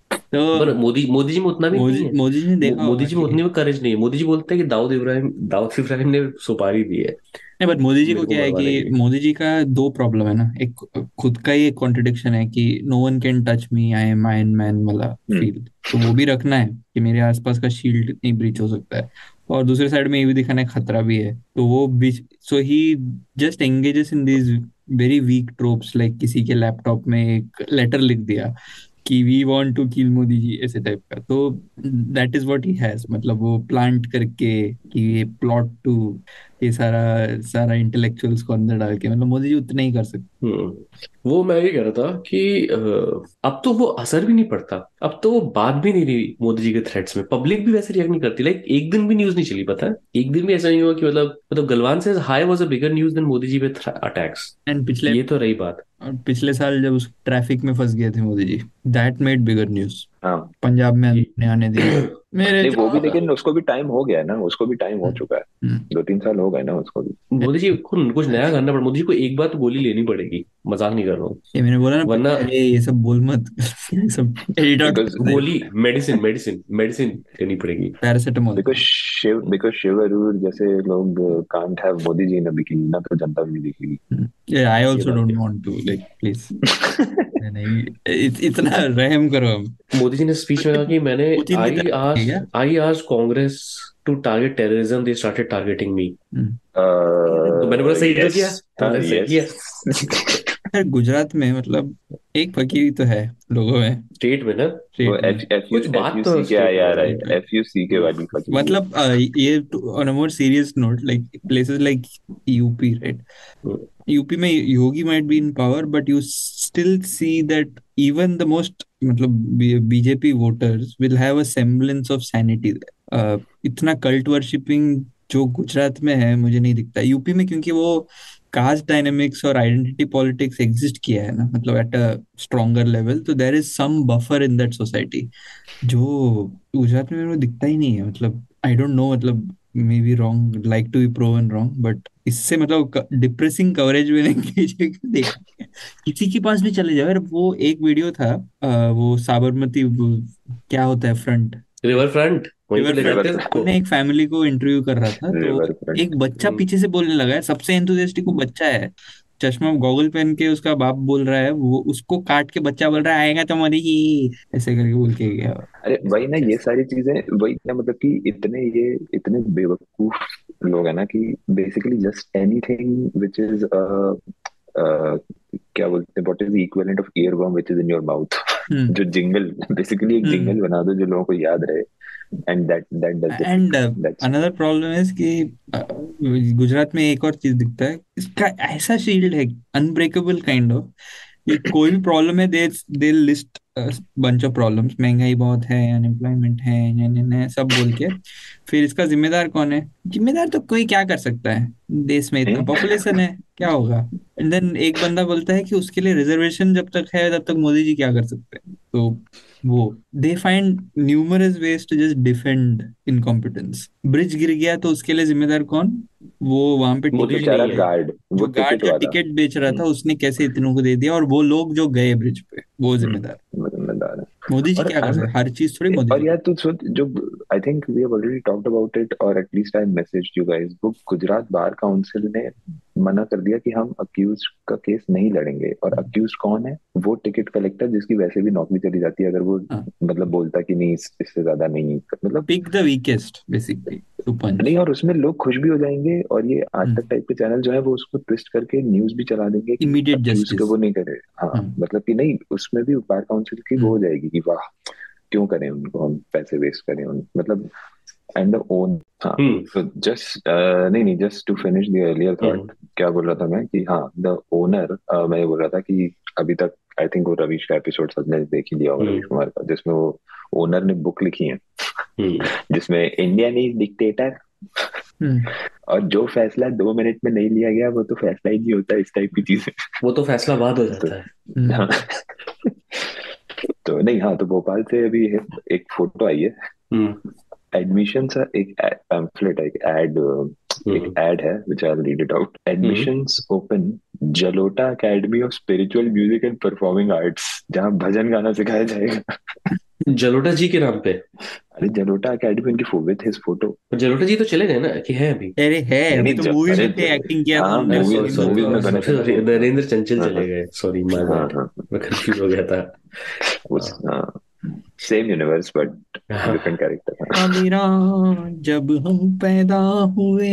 तो पर मोदी मोदी जी में उतना भी नहीं मोदी है, मोदी जी ने मो- देखा मोदी होगा जी में कि उतनी भी करेज नहीं है। मोदी जी बोलते हैं कि दाऊद इब्राहिम दाऊद इब्राहिम ने सुपारी दी है नहीं, बट मोदी जी को मेरे को क्या है मरवाने के कि लिए। मोदी जी का दो प्रॉब्लम है ना। एक खुद का ही एक कॉन्ट्रडिक्शन है कि no one can touch me, I am iron man वाला फील, तो वो भी रखना है कि मेरे आसपास का शील्ड नहीं ब्रीच हो सकता है। और दूसरे साइड में ये भी दिखाना है खतरा भी है, तो वो बीच, so he just engages in these very weak tropes, like किसी के लैपटॉप में एक लेटर लिख दिया कि we want to kill Modi ji, ऐसे टाइप का। तो that is what he has, मतलब वो प्लांट करके कि ये प्लॉट टू, ये सारा सारा इंटेलेक्चुअल्स को अंदर डाल के, मतलब मोदी जी उतना ही कर सकते। हम्म वो मैं ये कह रहा था कि अ, अब तो वो असर भी नहीं पड़ता, अब तो वो बात भी नहीं रही मोदी जी के थ्रेट्स में, पब्लिक भी वैसे रिएक्ट नहीं करती। लाइक एक दिन भी न्यूज नहीं चली, पता है, एक दिन भी ऐसा नहीं हुआ कि मतलब मतलब गलवान से high was a bigger news than Modi ji पे अटैक्स। एंड पिछले ये तो रही बात। और पिछले साल जब उस ट्रैफिक में फंस गए थे Modi ji, that made bigger news. हाँ पंजाब में ये आने आने दिए मेरे नहीं, वो भी जो। लेकिन उसको भी टाइम हो गया है ना, उसको भी टाइम हो चुका है, हम्म, दो तीन साल हो गए ना उसको भी। मोदी जी को कुछ नया करना पड़ा, मोदी जी को एक बार तो गोली लेनी पड़ेगी, मजाक नहीं कर रहा हूँ, ये मैंने बोला ना वरना पहले, अरे ये सब बोल मत ये सब एडिट आउट बिकॉज गोली मेडिसिन मेडिसिन मेडिसिन लेनी पड़ेगी। Paracetamol. Because Shiv because Shiv Aroor जैसे लोग कांट हैव मोदी जी ने बिकी ना, तो जनता भी नहीं दिखेगी। आई ये ऑल्सो बात डोंट है। वांट टू, लाइक प्लीज नहीं, इत, इतना रहम करो हम। मोदी जी ने स्पीच में कहा कि मैंने पुतिन की आई तरह है क्या? आज आई आज Congress to target terrorism, they started targeting me. हम्म। तो मैंने बोला सही तो किया, तो हाँ, सही किया। यार गुजरात में मतलब एक फकीर तो है लोगों में, स्टेट में ना, स्टेट वो में। एफ एफ यू कुछ बात एफ यू तो सी के state आई आ रहा में। है, एफ यू सी के वाली फकीर। मतलब अ, ये on a more serious note, like places like UP, right? UP में Yogi might be in power, but you still see that even the most मतलब BJP voters will have a semblance of sanity. इतना cult worshipping जो गुजरात में है मुझे नहीं दिखता UP में, क्योंकि वो कास्ट डायनेमिक्स और आइडेंटिटी पॉलिटिक्स एग्जिस्ट किया है ना, मतलब एट अ स्ट्रॉन्गर लेवल, तो there is some buffer in that society जो गुजरात में मेरे को दिखता ही नहीं है। मतलब आई डोंट नो, मतलब may be wrong, like to be proven wrong, but इससे मतलब डिप्रेसिंग कवरेज मैंने देखा है। किसी के पास भी चले जाओ यार, वो एक वीडियो था अ, वो साबरमती, वो क्या होता है, फ्रंट, रिवर फ्रंट, वहीं पे रिवर ले फ्रंट जाते हैं उसको। ने एक फैमिली को इंटरव्यू कर रहा था, तो रिवर फ्रंट। एक बच्चा पीछे से बोलने लगा है, सबसे एंथुसियास्टिक वो बच्चा है, चश्मा गॉगल पहन के, उसका बाप बोल रहा है, वो उसको काट के बच्चा बोल रहा है आएगा तो मोदी ही, ऐसे करके बोल के गया। अरे वही ना, ये सारी चीजें वही ना, मतलब कि इतने ये इतने बेवकूफ लोग हैं ना कि basically just anything which is क्या बोलते हैं, what is the equivalent of earworm which is in your mouth. Hmm जो जिंगल, बेसिकली एक हम्म जिंगल बना दो जो लोगों को याद रहे, and that that does the end trick, that's another problem है कि अ, गुजरात में एक और चीज दिखता है, इसका ऐसा शील्ड है अनब्रेकेबल काइंड ऑफ, कि कोई भी प्रॉब्लम है, they they list bunch of problems, महंगाई बहुत है, अनएम्प्लॉयमेंट है, ने, ने, ने, सब बोल के फिर इसका जिम्मेदार कौन है? जिम्मेदार तो कोई क्या कर सकता है, देश में इतना पॉपुलेशन है, क्या होगा? एंड देन एक बंदा बोलता है कि उसके लिए रिजर्वेशन जब तक है तब तक मोदी जी क्या कर सकते हैं? तो वो they find numerous ways to just defend incompetence. Bridge गिर गया तो उसके लिए जिम्मेदार कौन? वो वहां पे वो मोदी टिकट, जी बेचारा नहीं है। गार्ड, वो जो गार्ड टिकट जो वाला टिकट बेच रहा था उसने कैसे इतनों को दे दिया, और वो लोग जो गए ब्रिज पे वो जिम्मेदार। जिम्मेदार है। मोदी जी और क्या कर I'm सकते? हर चीज थोड़ी मोदी और जी। यार तू सुन, जो I think we have already talked about it, और at least I messaged you guys, वो गुजरात बार काउंसिल ने मना कर दिया कि हम अक्यूज का केस नहीं लड़ेंगे। और अक्यूज कौन है? वो टिकट कलेक्टर जिसकी वैसे भी नौकरी चली जाती है, अगर वो हाँ, मतलब बोलता कि नहीं इस- इससे ज्यादा नहीं, मतलब pick the weakest basically to punch. नहीं। और उसमें लोग खुश भी हो जाएंगे, और ये आज तक टाइप के चैनल जो है वो उसको ट्विस्ट करके न्यूज भी चला देंगे कि इमीडिएट अक्यूज जस्टिस। को वो नहीं करे। हाँ, हाँ मतलब कि नहीं, उसमें भी बार काउंसिल की वो हो जाएगी कि वाह क्यों करें उनको, हम पैसे वेस्ट करें उन, मतलब एंड द ओन। हाँ, हम्म तो जस्ट नहीं नहीं just to finish the earlier hmm thought, क्या बोल रहा था मैं कि हाँ, द ओनर, मैं ये बोल रहा था कि अभी तक आई थिंक वो रवीश का एपिसोड सबने देख ही लिया होगा, रवीश हम्म कुमार का, जिसमें वो ओनर ने बुक लिखी है हम्म जिसमें इंडियन इज डिक्टेटर, हम्म और जो फैसला दो मिनट में नहीं लिया गया वो तो फैसला ही नहीं होता, इस टाइप की चीजें। वो तो फैसला बाद हो तो जाता है। हम्म हाँ, तो नहीं, हाँ, तो भोपाल से अभी एक फोटो आई है, हम्म एडमिशन सा, एक पैम्फलेट है, एक एड, एक हम्म एड है which I read it out. Admissions open Jalota academy of spiritual music and performing arts, जहाँ भजन गाना सिखाया जाएगा। जलोटा जी के नाम पे। अरे जलोटा एकेडमी उनकी with his photo. Jalota ji तो चले गए ना, कि है अभी? अरे है, नहीं अभी नहीं तो ज- मूवी अरे में थे, ज- एक्टिंग किया था हाँ, उन्होंने, मूवीज सॉरी सॉरी मूवीज में बने थे ना सॉरी, वो। नरेंद्र चंचल हाँ चले गए, सॉरी माय हाँ बैड, हाँ, मैं कंफ्यूज हो गया था। उस सेम यूनिवर्स बट हाँ, डिफरेंट कैरेक्टर। कबीरा जब हम पैदा हुए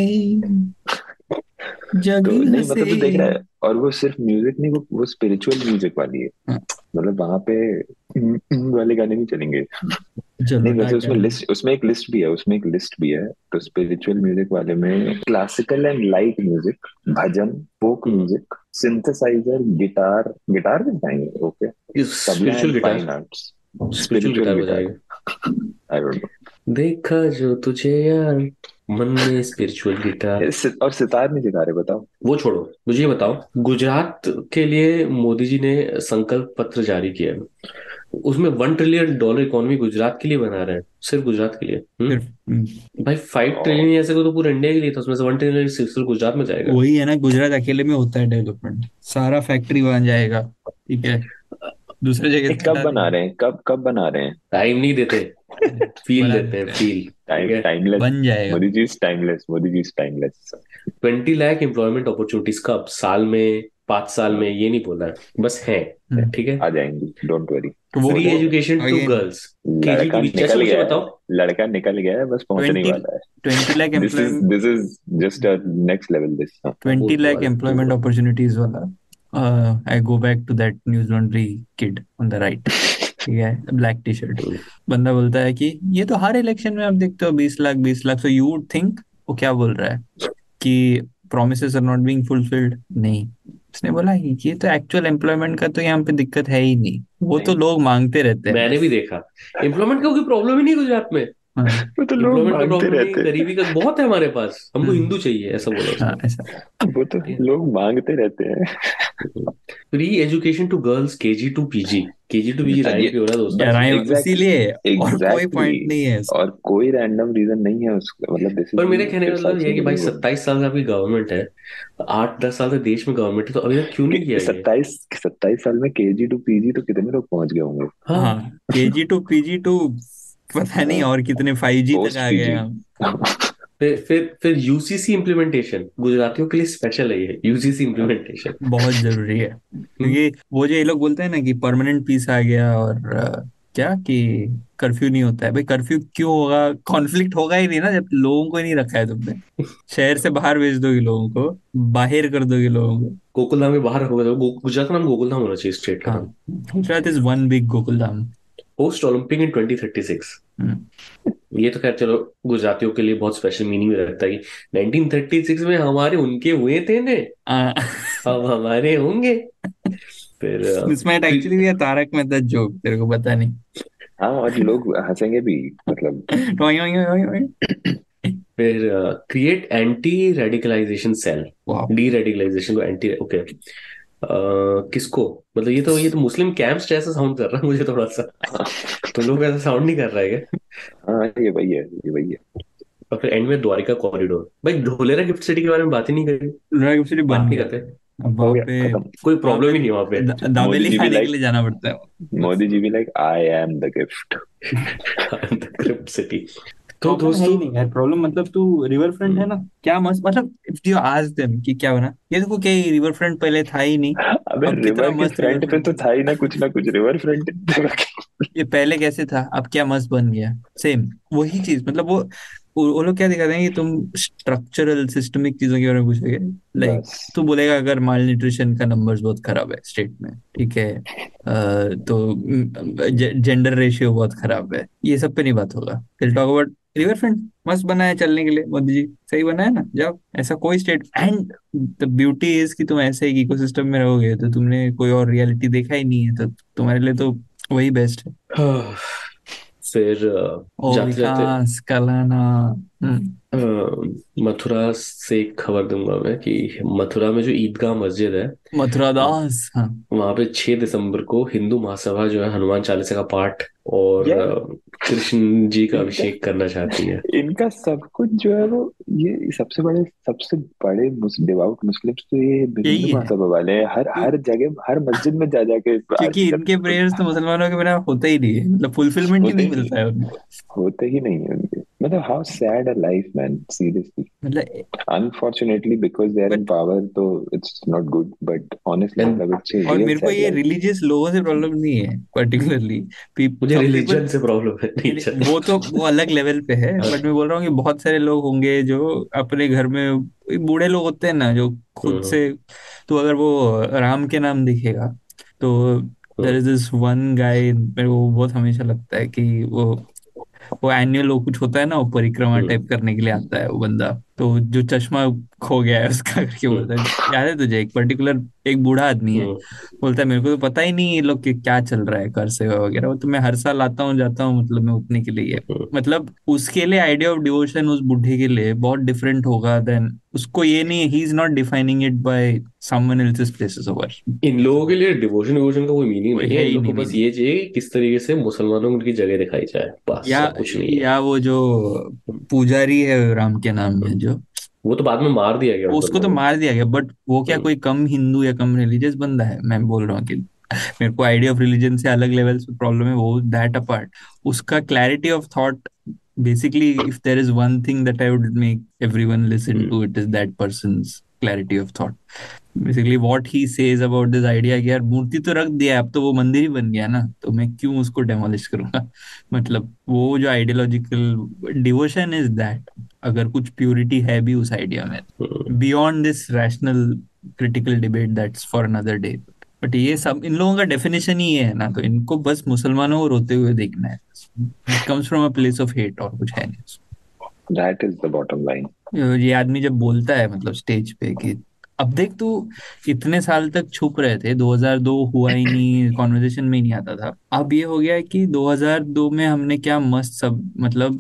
जग तो नहीं, हंसे। मतलब तू देख रहा है, और वो सिर्फ म्यूजिक नहीं, वो वो स्पिरिचुअल म्यूजिक वाली है, हाँ, मतलब वहां पे हम्म, हम्म वाले गाने नहीं चलेंगे। नहीं, जलोटा वैसे उसमें एकेडमी। लिस्ट, उसमें एक लिस्ट भी है, उसमें एक लिस्ट भी है। तो स्पिरिचुअल म्यूजिक वाले में classical and light music, bhajan, folk music, synthesizer, guitar, guitar भी बताएंगे, okay, tabla spiritual and guitar, fine arts, spiritual guitar spiritual बजाएगा। Guitar, I don't know. देखा जो तुझे यार, मन में स्पिरिचुअल गिटार। और सितार नहीं सिखा रहे, बताओ। वो छोड़ो, मुझे ये बताओ, गुजरात के लिए मोदी जी ने संकल्प पत्र जारी किया है, उसमें one trillion dollar economy Gujarat के लिए बना रहे हैं, सिर्फ गुजरात के लिए। हम्म सिर्फ हम्म, भाई फाइव ट्रिलियन ऐसे को तो पूरे इंडिया के लिए था, उसमें से वन ट्रिलियन सिर्फ गुजरात में जाएगा। वही है ना, गुजरात अकेले में होता है डेवलपमेंट, सारा फैक्ट्री बन जाएगा, ठीक है, दूसरे जगह नहीं, से कब हटा बना देंगे। रहे हैं, कब कब बना रहे हैं? टाइम नहीं देते, फील बना देते हैं, देते हैं, फील। ठीक टाइम है, टाइमलेस, बन जाएगा। Modi ji is timeless, Modi ji is timeless. Twenty lakh employment opportunities कब? साल में, पांच साल में, ये नहीं बोला है, बस है, हम्म। ठीक है। आ जाएंगी, डोंट वरी। तो वो फ्री वो education to again girls, KG लड़का टू बीच। अच्छा निकल मुझे गया है, बताओ, लड़का निकल गया है, बस पहुंचने ही ट्वेंटी वाला है। Twenty lakh this is employ this is just a next level this. Twenty बोल लाख वाले एम्प्लॉयमेंट अपॉर्चुनिटीज वाला। I go back to that Newslaundry kid on the right, ठीक है, ब्लैक टी शर्ट। बंदा बोलता है कि ये तो हर इलेक्शन में आप देखते हो बीस लाख, बीस lakh. So you would think वो क्या बोल रहा है कि promises are not being fulfilled. नहीं, उसने बोला ये तो एक्चुअल एम्प्लॉयमेंट का तो यहाँ पे दिक्कत है ही नहीं, वो तो लोग मांगते रहते हैं मैंने बस। भी देखा, एम्प्लॉयमेंट का कोई प्रॉब्लम ही नहीं गुजरात में। हाँ वो तो लोग एम्प्लॉयमेंट का मांगते प्रॉब्लम नहीं, रहते हैं। गरीबी का बहुत है हमारे पास, हमको हम्म, हिंदू चाहिए, ऐसा बोला हाँ उसने। ऐसा। वो तो लोग मांगते रहते हैं। Free education to girls KG to PG, KG to PG right ये भी हो रहा है दोस्तों। यार आए एग्जैक्ट इसीलिए है, और कोई एग्जैक्टली, पॉइंट नहीं है इसका। और कोई रैंडम रीजन नहीं है उसका, मतलब दिस पर इज मेरे कहने का मतलब ये है कि भाई प्रिसाइसली सत्ताईस साल से आपकी गवर्नमेंट है, आठ दस साल से देश में गवर्नमेंट है, तो अभी तक क्यों नहीं किया ये? सत्ताईस सत्ताईस साल में केजी टू पीजी तो कितने लोग पहुंच गए होंगे। हाँ, हाँ, केजी टू पीजी टू पता नहीं और कितने फाइव जी तक पोस्ट आ गए पीजी। हम। फिर फिर फिर यूसीसी इम्प्लीमेंटेशन, गुजरातियों के लिए स्पेशल है ये यूसीसी इम्प्लीमेंटेशन। बहुत जरूरी है, क्योंकि वो जो ये लोग बोलते हैं ना कि परमानेंट पीस आ गया, और अ, क्या कि कर्फ्यू नहीं होता है। भाई कर्फ्यू क्यों होगा? कॉन्फ्लिक्ट होगा ही नहीं ना, जब लोगों को ही नहीं रखा है तुमने। शहर से बाहर भेज दोगे लोगों को, बाहर कर दोगे लोगों को। गोकुलधाम के बाहर होगा तो गो- गुजरात का नाम गोकुलधाम होना चाहिए, स्टेट का हाँ, नाम। Gujarat is one big Gokuldham. Post Olympic in twenty thirty six, ये तो खैर चलो गुजरातियों के लिए बहुत स्पेशल मीनिंग में रखता है कि नाइनटीन थर्टी सिक्स में हमारे उनके हुए थे ने, अब हमारे होंगे। फिर अ, दिस माइट फिर actually be a Tarak Mehta joke, तेरे को पता नहीं। हाँ, और लोग हंसेंगे भी, मतलब टोई, ओई, ओई, ओई। फिर क्रिएट एंटी रेडिकलाइजेशन सेल, वाह, डी रेडिकलाइजेशन को एंटी, ओके। किसको मतलब, ये तो ये तो मुस्लिम कैंप्स जैसा साउंड कर रहा है मुझे थोड़ा सा। तो लोग ऐसा साउंड नहीं कर रहा है क्या? हाँ, ये वही है, ये वही है। और फिर एंड में द्वारिका कॉरिडोर। भाई ढोलेरा गिफ्ट सिटी के बारे में बात ही नहीं करी, लुनार यूनिवर्सिटी बन बात नहीं गया। करते, अब हो वहां गया, पे खत्म। कोई वहां प्रॉब्लम पे ही नहीं वहां पे। द- दाबेली मोदी जी भी खाने के लाइक लिए जाना पड़ता है। मोदी जी भी like I am the gift. Gift city. तो प्रॉब्लम है ही दोस्तों, नहीं यार, प्रॉब्लम मतलब तू रिवर फ्रंट है ना, क्या मस्त, मतलब इफ यू आस्क देम कि क्या बना, ये देखो क्या रिवर फ्रंट पहले था ही नहीं, अबे अब कितना रिवर के मस्त रिवर फ्रंट पे फ्रंट। तो था ही ना कुछ ना कुछ, रिवर फ्रंट। ये पहले कैसे था, अब क्या मस्त बन गया। सेम वही चीज, मतलब वो वो वो लोग क्या दिखाते हैं कि तुम स्ट्रक्चरल सिस्टमिक चीजों के बारे में पूछोगे। लाइक बस तू बोलेगा अगर माल न्यूट्रिशन का नंबर्स बहुत खराब है स्टेट में, ठीक है, अ, तो जेंडर रेशियो बहुत खराब है, ये सब पे नहीं बात होगा। Will talk about river front मस्त बना है चलने के लिए, मोदी जी सही बना है ना, जाओ ऐसा कोई state. And the beauty is कि तुम ऐसे एक इकोसिस्टम में रहोगे तो तुमने कोई और रियलिटी देखा ही नहीं है, तो तुम्हारे लिए तो वही बेस्ट है। फिर अ, ओ जाते जाते विकास कलाना। हम्म, अ, मथुरा से एक खबर दूंगा मैं कि मथुरा में जो ईदगाह मस्जिद है, मथुरा दास, हाँ। वहां पे छह दिसंबर को हिंदू महासभा जो है हनुमान चालीसा का पाठ और यार, अ, कृष्ण जी का इनका अभिषेक करना चाहती है। इनका सब कुछ जो है वो, ये सबसे बड़े सबसे बड़े डिवाउट मुस्लिम्स तो ये यही हिंदू है, महासभा वाले हैं। हर क्यों? हर जगह हर मस्जिद में जा जाके क्योंकि आरती इनके करते हैं। प्रेयर्स तो मुसलमानों के बिना होता ही नहीं है, मतलब फुलफिलमेंट ही होते नहीं ही नहीं, मिलता है उनको। होते ही नहीं है उनके। मतलब how sad a life man, seriously. मतलब unfortunately because they are in but power, तो it's not good, but honestly and मतलब इट्स और रियल मेरे को सैड ये लाइफ। रिलीजियस लोगों से प्रॉब्लम नहीं है पर्टिकुलरली। मुझे सम पीपल, रिलीजन से प्रॉब्लम है, नहीं चल। वो तो वो अलग लेवल पे है, बट मैं बोल रहा हूँ कि बहुत सारे लोग होंगे जो अपने घर में, बूढ़े लोग होते हैं ना जो खुद हम्म, से, तो अगर वो राम के नाम दिखेगा तो there hmm, is this one guy, मेरे को बहुत हमेशा लगता है कि वो वो एनुअल वो कुछ होता है ना, वो परिक्रमा हम्म, टाइप करने के लिए आता है वो बंदा, तो जो चश्मा खो गया है उसका करके हम्म, बोलता है, याद है तुझे? एक पर्टिकुलर एक बूढ़ा आदमी है, हम्म, बोलता है मेरे को तो पता ही नहीं ये लोग के क्या चल रहा है कर सेवा वगैरह, वो तो मैं हर साल आता हूँ जाता हूँ, मतलब मैं उतने के लिए, हम्म। मतलब उसके लिए आइडिया ऑफ डिवोशन उस बूढ़े के लिए बहुत डिफरेंट होगा देन उसको। ये नहीं, he is not defining it by someone else's places over. इन लोगों के लिए डिवोशन डिवोशन का कोई मीनिंग कोई नहीं है है, इन ही लोग नहीं को बस मीनिंग। ये चाहिए कि किस तरीके से मुसलमानों को उनकी जगह दिखाई जाए, बस, या और कुछ नहीं है। या वो जो पुजारी है राम के नाम में जो, वो तो बाद में मार दिया गया उन उसको तो बंदों मार दिया गया, बट वो क्या को। कोई कम हिंदू या कम रिलीजियस बंदा है? मैं बोल रहा हूँ कि मेरे को आइडिया ऑफ रिलीजन से अलग लेवल पे प्रॉब्लम है, वो दैट अपार्ट, उसका clarity of thought, basically if there is one thing that I would make everyone listen to, it is that person's clarity of thought. Basically what he says about this idea कि यार मूर्ति तो रख दिया है, अब तो वो मंदिर ही बन गया ना, तो मैं क्यों उसको डेमोलिश करूंगा. मतलब वो जो आइडियोलॉजिकल डिवोशन इज दैट, अगर कुछ प्योरिटी है भी उस आइडिया में, beyond this rational critical debate, that's for another day. But ये सब इन लोगों का डेफिनेशन ही है ना, तो इनको बस मुसलमानों को रोते हुए देखना है. It comes from a place of hate, और कुछ है नहीं. That is the bottom line. ये आदमी जब बोलता है मतलब स्टेज पे कि अब देख तू इतने साल तक छुप रहे थे, दो हज़ार दो हुआ ही नहीं, कॉन्वर्सेशन में ही नहीं आता था, अब ये हो गया है कि दो हज़ार दो में हमने क्या मस्त सब मतलब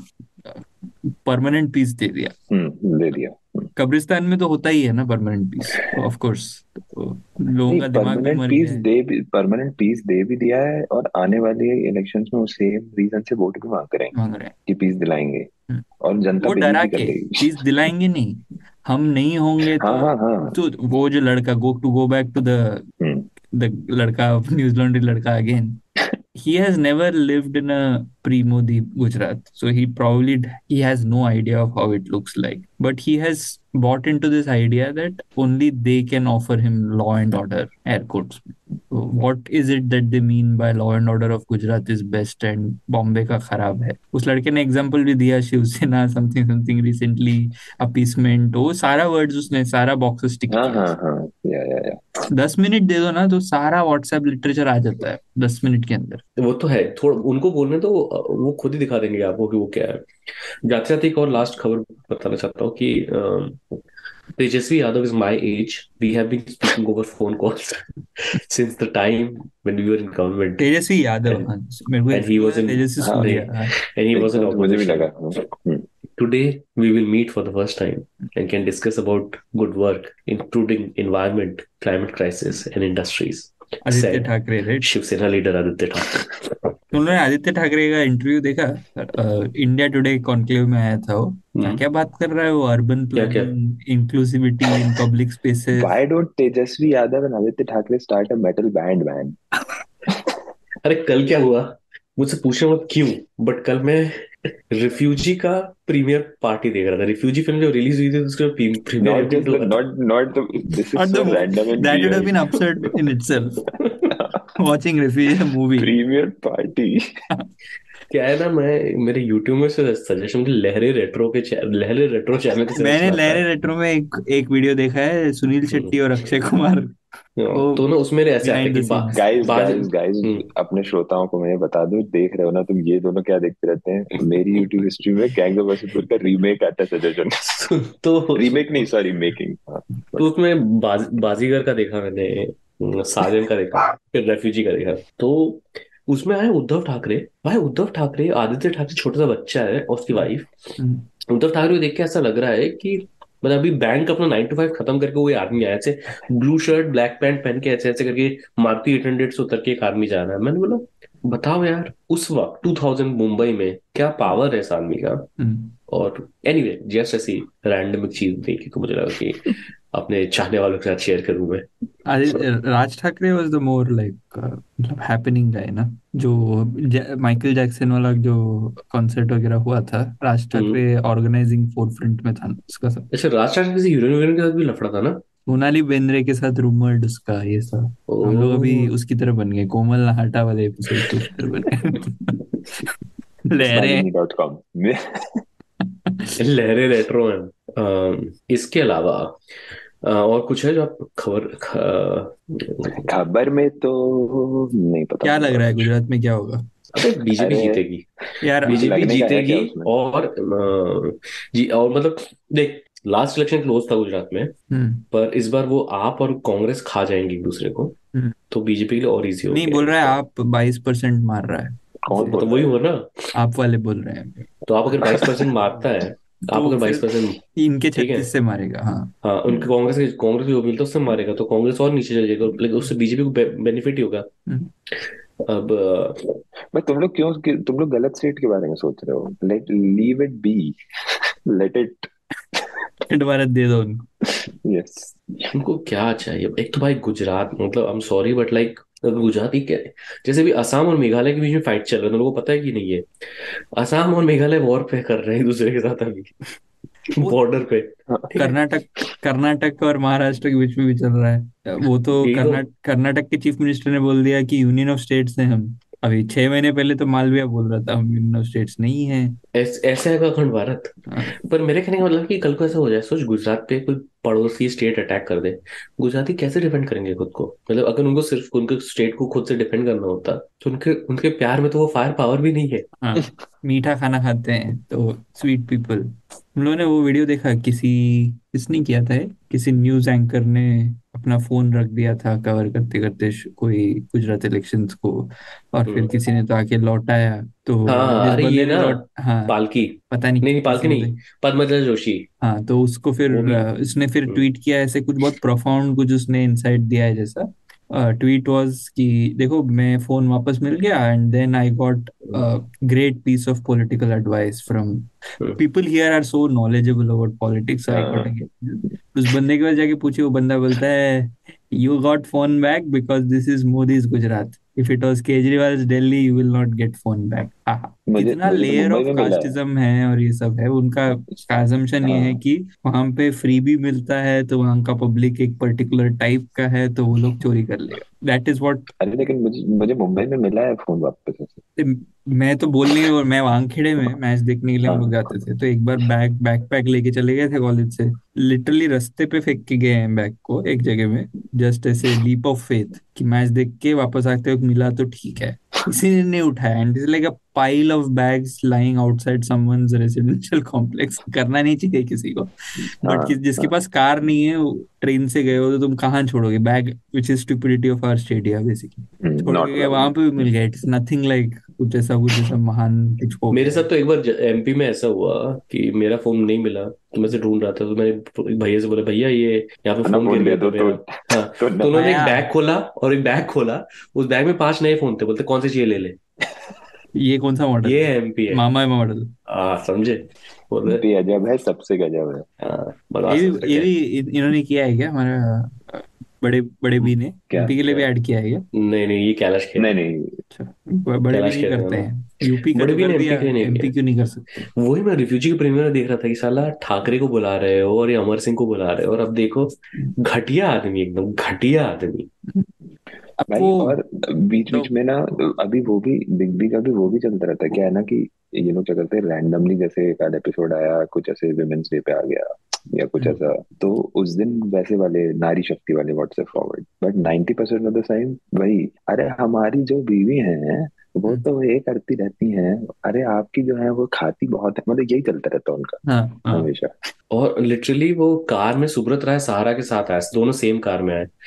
परमानेंट पीस दे दिया. हम्म दे दिया. कब्रिस्तान में तो होता ही है ना परमानेंट पीस, ऑफ कोर्स. लोगों का दिमाग भी परमानेंट मर पीस गया है. दे भी परमानेंट पीस दे भी दिया है, और आने वाले इलेक्शंस में वो सेम रीजन से वोट भी मांग रहे हैं मांग रहे हैं कि पीस दिलाएंगे, हम्म. और जनता वो बिलीव डरा भी कर के लेगी. पीस दिलाएंगे नहीं, हम नहीं होंगे हाँ तो. हाँ हाँ. तो वो जो लड़का go to go back to the hmm. the लड़का न्यूजीलैंड लड़का again, he has never lived in a pre-Modi Gujarat, so he probably he has no idea of how it looks like, but he has bought into this idea that only they can offer him law and order, air quotes. So what is it that they mean by law and order of Gujarat is best and Bombay का खराब है? उस लड़के ने example भी दिया, Shiv Sena something something recently, appeasement, वो सारा वर्ड्स उसने सारा बॉक्सेस टिक हाँ किया. हाँ हाँ. या या या. दस मिनट दे दो ना तो सारा व्हाट्सएप लिटरेचर आ जाता है दस मिनट के अंदर. वो तो है, थोड़ा उनको बोलने तो वो खुद ही दिखा देंगे आपको कि वो क्या है. जाते जाते एक और लास्ट खबर बताना चाहता हूँ कि अ, Tejashwi Yadav is my age. We have been speaking over phone calls since the time when we were in government. Tejashwi Yadav, And- हाँ, मेरे को and he was in- तेजस्वी हाँ, सूर्या, हाँ. And he was in एकदम मुझे भी opposition. लगा. Hmm. Today we will meet for the first time and can discuss about good work, including environment, climate crisis, and industries. Aditya Said Thackeray, right? Shiv Sena leader Aditya Thackeray. तुमने आदित्य ठाकरे का interview देखा? India today conclave में आया था वो. क्या हम्म. क्या बात कर रहा है वो, अर्बन क्या- क्या? Planning, inclusivity in public spaces. Why don't Tejasvi Yadav and Aditya Thackeray start a metal band, man? अरे कल क्या हुआ मुझसे पूछना मत क्यों, बट कल मैं रिफ्यूजी का प्रीमियर पार्टी देख रहा था. रिफ्यूजी फिल्म जब रिलीज हुई थी तो उसका premiere Not just the, not not the. This is Or so the, random and that would have weird. been absurd in itself. Watching Refugee movie. Premier party. क्या है ना, मैं मेरे यूट्यूब में से सजेशन मुझे लहरे रेट्रो के चे- लहरे रेट्रो चैनल के मैंने लहरे रेट्रो में एक एक वीडियो देखा है, सुनील शेट्टी और अक्षय कुमार. तो ना उसमें ऐसे आते behind कि the बा- scenes. Guys, बाज- guys, guys, हम्म. अपने श्रोताओं को मैं ये बता दूं, देख रहे हो ना तुम ये दोनों क्या देखते रहते हैं. मेरी YouTube हिस्ट्री में गैंग ऑफ वासेपुर का रीमेक आता है सजेशन. तो रीमेक नहीं, सॉरी, मेकिंग. तो उसमें बाज, बाजीगर का देखा मैंने, साजन का देखा, फिर रेफ्यूजी का देखा. तो उसमें आए उद्धव ठाकरे. भाई उद्धव ठाकरे, आदित्य ठाकरे छोटा सा बच्चा है और उसकी वाइफ. उद्धव ठाकरे को देख के ऐसा लग रहा है कि मतलब अभी बैंक अपना नाइन टू फाइव खत्म करके वो आदमी आया, ऐसे ब्लू शर्ट ब्लैक पैंट पहन के ऐसे ऐसे करके मारुति एट हंड्रेड से उतर के एक आदमी जा रहा है. मैंने बोला बताओ यार उस वक्त टू थाउजेंड मुंबई में क्या पावर है इस आदमी का. और एनीवे जस्ट ऐसी रैंडम चीज देखी तो मुझे लगा कि अपने चाहने वालों के साथ शेयर करूं मैं. Raj Thackeray was the more like मतलब हैपनिंग गाय ना, जो माइकल जैक्सन वाला जो कॉन्सर्ट वगैरह हुआ था, राज ठाकरे ऑर्गेनाइजिंग फोरफ्रंट में था उसका सब. अच्छा, राज ठाकरे किसी हीरोइन वीरोइन के साथ भी लफड़ा था ना. सोनाली बेंद्रे के साथ रूमर्ड उसका ये सब. हम लोग अभी उसकी तरह बन गए, कोमल नाहटा वाले एपिसोड की तरह बन गए. लहरे डॉट कॉम लहरे रेट्रो है. इसके अलावा आ, और कुछ है जो आप खबर ख... खबर में तो नहीं पता. क्या लग रहा है गुजरात में क्या होगा? अबे बीजेपी अरे जीतेगी यार बीजेपी लगने का है क्या जीतेगी. उसमें? और अ, जी और मतलब देख लास्ट इलेक्शन क्लोज था गुजरात में, हम्म, पर इस बार वो आप और कांग्रेस खा जाएंगी एक दूसरे को, हम्म. तो बीजेपी के लिए और इजी हो नहीं गया. बोल रहा है आप बाईस परसेंट मार रहा है. कौन तो बोल वही हुआ ना. आप वाले बोल रहे हैं. तो आप अगर बाईस परसेंट मारता है, आप तो अगर बाईस फिर परसेंट इनके ठीक है. छत्तीस से मारेगा. हाँ हाँ उनके कांग्रेस के कांग्रेस जो मिलता है उससे मारेगा, तो कांग्रेस और नीचे चल जाएगा, लेकिन उससे बीजेपी को बेनिफिट ही होगा. हम्म. अब अ, मैं तुम लोग क्यों तुम लोग गलत सीट के बारे में सोच रहे हो. Let leave it be. Let it. Bharat दे दो उनको. यस. उनको क्या चाहिए. एक तो भाई गुजरात, मतलब I am sorry but like Gujarat ही क्या है, जैसे भी असम और मेघालय के बीच में फाइट चल रहा है, तो लोगों को पता है कि नहीं है असम और मेघालय वॉर पे कर रहे हैं एक दूसरे के साथ अभी. वो बॉर्डर पे। ठीक है, कर्नाटक कर्नाटक और महाराष्ट्र के बीच में भी चल रहा है वो तो। यही तो। कर्नाटक कर्नाटक के चीफ मिनिस्टर ने बोल दिया कि यूनियन ऑफ स्टेट्स हैं हम। अभी छह महीने पहले तो मालवीय बोल रहा था हम यूनियन ऑफ स्टेट्स नहीं है। ऐस, ऐसा है का अखंड भारत। हाँ, पर मेरे कहने का मतलब कि कल को ऐसा हो जाए, सोच गुजरात पे कोई पड़ोसी स्टेट अटैक कर दे, गुजराती कैसे डिफेंड करेंगे खुद को? मतलब अगर उनको सिर्फ उनके स्टेट को खुद से डिफेंड करना होता तो उनके उनके प्यार में तो वो फायर पावर भी नहीं है। हाँ, मीठा खाना खाते हैं तो स्वीट पीपल। हम लोगों ने वो वीडियो देखा, किसी किसने किया था ये? किसी न्यूज एंकर ने अपना फोन रख दिया था कवर करते करते श- कोई गुजरात इलेक्शंस को, और फिर हम्म। किसी ने तो आके लौटाया। तो हाँ, जिस अरे बंदे ये ने ना, लौट हाँ, पालकी। पता नहीं नहीं नहीं, पालकी किसी नहीं, ने। पद्मजा जोशी। हाँ, तो उसको फिर वो भी। अ, उसने फिर हम्म, ट्वीट किया ऐसे कुछ बहुत प्रोफाउंड, कुछ उसने इंसाइट दिया है जैसा। ट्वीट वाज कि देखो मैं फोन वापस मिल गया and then I got great piece of political advice from hmm, people here are so knowledgeable about politics, I got. हाँ, उस बंदे के पास जाके पूछे, वो बंदा बोलता है you got phone back because this is Modi's Gujarat, if it was Kejriwal Delhi you will not get phone back. मुझे कितना मुझे तो लेयर मुंबई ऑफ में मिला है। कास्टिज्म है और ये सब है उनका। assumption ये है हाँ, कि वहां पे फ्री भी मिलता है तो वहां का पब्लिक एक पर्टिकुलर टाइप का है तो वो लोग चोरी कर लेगा। That is what. अरे लेकिन मुझे मुझे मुंबई में मिला है फोन वापस से। मैं तो बोल नहीं, और मैं वानखेड़े में मैच देखने के लिए हम लोग हाँ जाते थे, तो एक बार बैग बैकपैक लेके चले गए थे कॉलेज से। लिटरली रास्ते पे फेंक के गए हैं बैग को एक जगह में, जस्ट ऐसे लीप ऑफ फेथ कि मैच देख के वापस आते वक्त मिला तो ठीक है। किसी ने नहीं उठाया and it's like a pile of bags lying outside someone's residential complex. करना नहीं चाहिए किसी को, हाँ बट जिसके हाँ। पास कार नहीं है, ट्रेन से गए हो तो तुम कहाँ छोड़ोगे bag, which is stupidity of our state basically. छोड़ के नॉट गए, अलाउड। वहां पे भी मिल गया। इट्स नथिंग लाइक कुछ ऐसा कुछ ऐसा महान कुछ हो मेरे गया साथ है। तो एक बार एमपी में ऐसा हुआ कि मेरा फोन नहीं मिला, तो मैं से ढूंढ रहा था, तो मैंने एक भैया से बोला, भैया ये यहाँ पे ना फोन गिर फोन दे गया था दो तो मेरा। हाँ, तो तो उन्होंने एक आया। बैग खोला, और एक बैग खोला, उस बैग में पांच नए फोन थे, बोलते कौन से चाहिए ले ले। ये कौन सा मॉडल ये है? एमपी है। मामा मॉडल। आ समझे, बोल रहे। एमपी अजब है, सबसे गजब है। हाँ, ये बकवास भी करते ये हैं। भी इन- इन्होंने किया है क्या हमारा अ, बड़े बड़े बी ने क्या एमपी के लिए क्या? भी ऐड किया है क्या? नहीं नहीं, ये कैलाश खेर नहीं है। नहीं। अच्छा, ब- बड़े भी कैलाश नहीं खेर है करते ना। हैं, यूपी का बड़े तो भी कर ने एमपी दिया, के लिए नहीं एमपी किया। क्यों नहीं कर सकते? वही मैं रिफ्यूजी के प्रीमियर में देख रहा था कि साला ठाकरे को बुला रहे हो और ये अमर सिंह को बुला रहे हो, और अब देखो घटिया आदमी, एकदम घटिया आदमी। अब भाई वो और बीच तो बीच में ना, अभी वो भी बिग बी का भी वो भी चलता रहता है। क्या है ना कि ये लोग क्या करते हैं, रैंडमली जैसे एक आध एपिसोड आया, कुछ ऐसे विमेंस डे पे आ गया या कुछ ऐसा, तो उस दिन वैसे वाले नारी शक्ति वाले WhatsApp forward, but ninety percent of the time वही, अरे हमारी जो बीवी हैं वो तो ये करती रहती हैं, अरे आपकी जो है वो खाती बहुत है, मतलब यही चलता रहता है उनका हाँ हाँ, हमेशा। और लिटरली वो कार में सुब्रत राय सहारा के साथ आए, दोनों सेम कार में आए,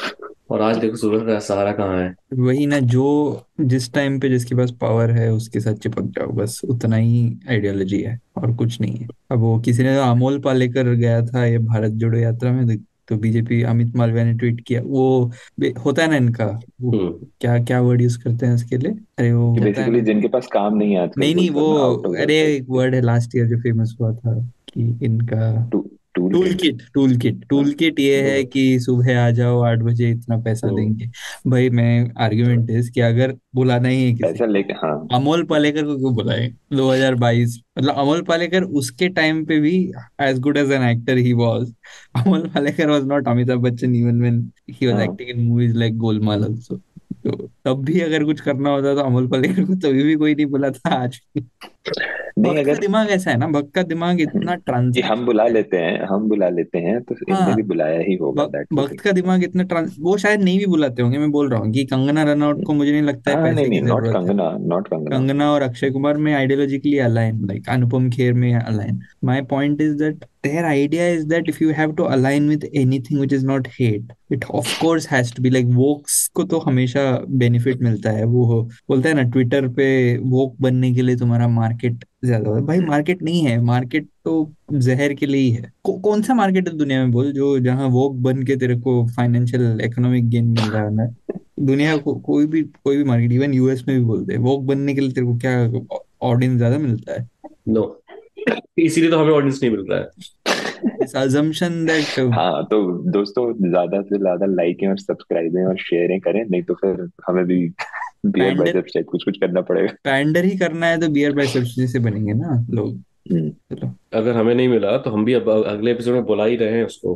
और आज देखो सुब्रत राय सहारा कहाँ है। वही ना, जो जिस टाइम पे जिसके पास पावर है उसके साथ चिपक जाओ, बस उतना ही आइडियोलॉजी है और कुछ नहीं है। अब वो किसी ने तो अमोल पालेकर गया था ये भारत जोड़ो यात्रा में, तो, तो बीजेपी अमित मालवीय ने ट्वीट किया वो बे- होता है ना इनका वो, हम्म। क्या क्या वर्ड यूज करते हैं उसके लिए? अरे वो कि होता है बेसिकली ना, जिनके पास काम नहीं है आजकल, नहीं नहीं बोलते वो, हैं ना, आउट ऑफ अरे द एक वर्ड है लास्ट ईयर जो फेमस हुआ था कि इनका tool tool kit. Kit. Tool kit tool kit ये है कि सुबह आ जाओ आठ बजे इतना पैसा देंगे। भाई मैं आर्ग्यूमेंट है कि अगर बुलाना ही है किसी पैसा को, लेके, हाँ। अमोल पालेकर को क्यों बुलाए दो हज़ार बाईस? मतलब अमोल पालेकर उसके टाइम पे भी as good as an actor he was. Amol Palekar was not Amitabh Bachchan even when he was हाँ acting in movies like Golmaal also. तो तब भी अगर कुछ करना होता तो अमोल पालेकर को तभी भी कोई नहीं बुलाता आज भी। नहीं, भक्त का अगर दिमाग ऐसा है ना, भक्त का दिमाग इतना कि हम ट्रांजैक्शन बुला है। लेते हैं, हम बुला लेते हैं तो इनने हाँ, भी बुलाया ही होगा, भ- दैट्स द भक्त थिंग। का दिमाग इतना ट्रांस, वो शायद नहीं भी बुलाते होंगे। मैं बोल रहा हूँ कि कंगना रनआउट को मुझे नहीं लगता है हाँ नहीं पैसे नहीं, की नॉट जरूरत है। कंगना, नॉट कंगना। कंगना और अक्षय कुमार में ideologically align, like Anupam Kher में align. My point is that their idea is that if you have to align with anything which is not hate, it of course has to be like wokes को तो हमेशा benefit मिलता है। वो हो- बोलता है ना ट्विटर पे, वोक बनने के लिए तुम्हारा मार्केट ज्यादा हो। भाई मार्केट नहीं है, मार्केट तो जहर के लिए ही है। कौ, कौन सा मार्केट है दुनिया में बोल, जो जहाँ वोक बन के तेरे को फाइनेंशियल इकोनॉमिक गेन मिल रहा है ना? दुनिया को कोई भी कोई भी मार्केट, इवन यूएस में भी बोलते हैं वोक बनने के लिए तेरे को क्या ऑडियंस ज्यादा मिलता है। नो, इसीलिए तो हमें ऑडियंस नहीं मिल रहा है। इस assumption that हाँ तो दोस्तों, ज्यादा से ज्यादा लाइकें और सब्सक्राइबें और शेयरें करें, नहीं तो फिर हमें भी बियर पैंडर बाइसेप्स टाइप कुछ कुछ करना पड़ेगा। पैंडर ही करना है तो बियर बाइसेप्स से बनेंगे ना लोग। हम्म। चलो अगर हमें नहीं मिला तो हम भी अब अगले एपिसोड में बुला ही रहे हैं उसको,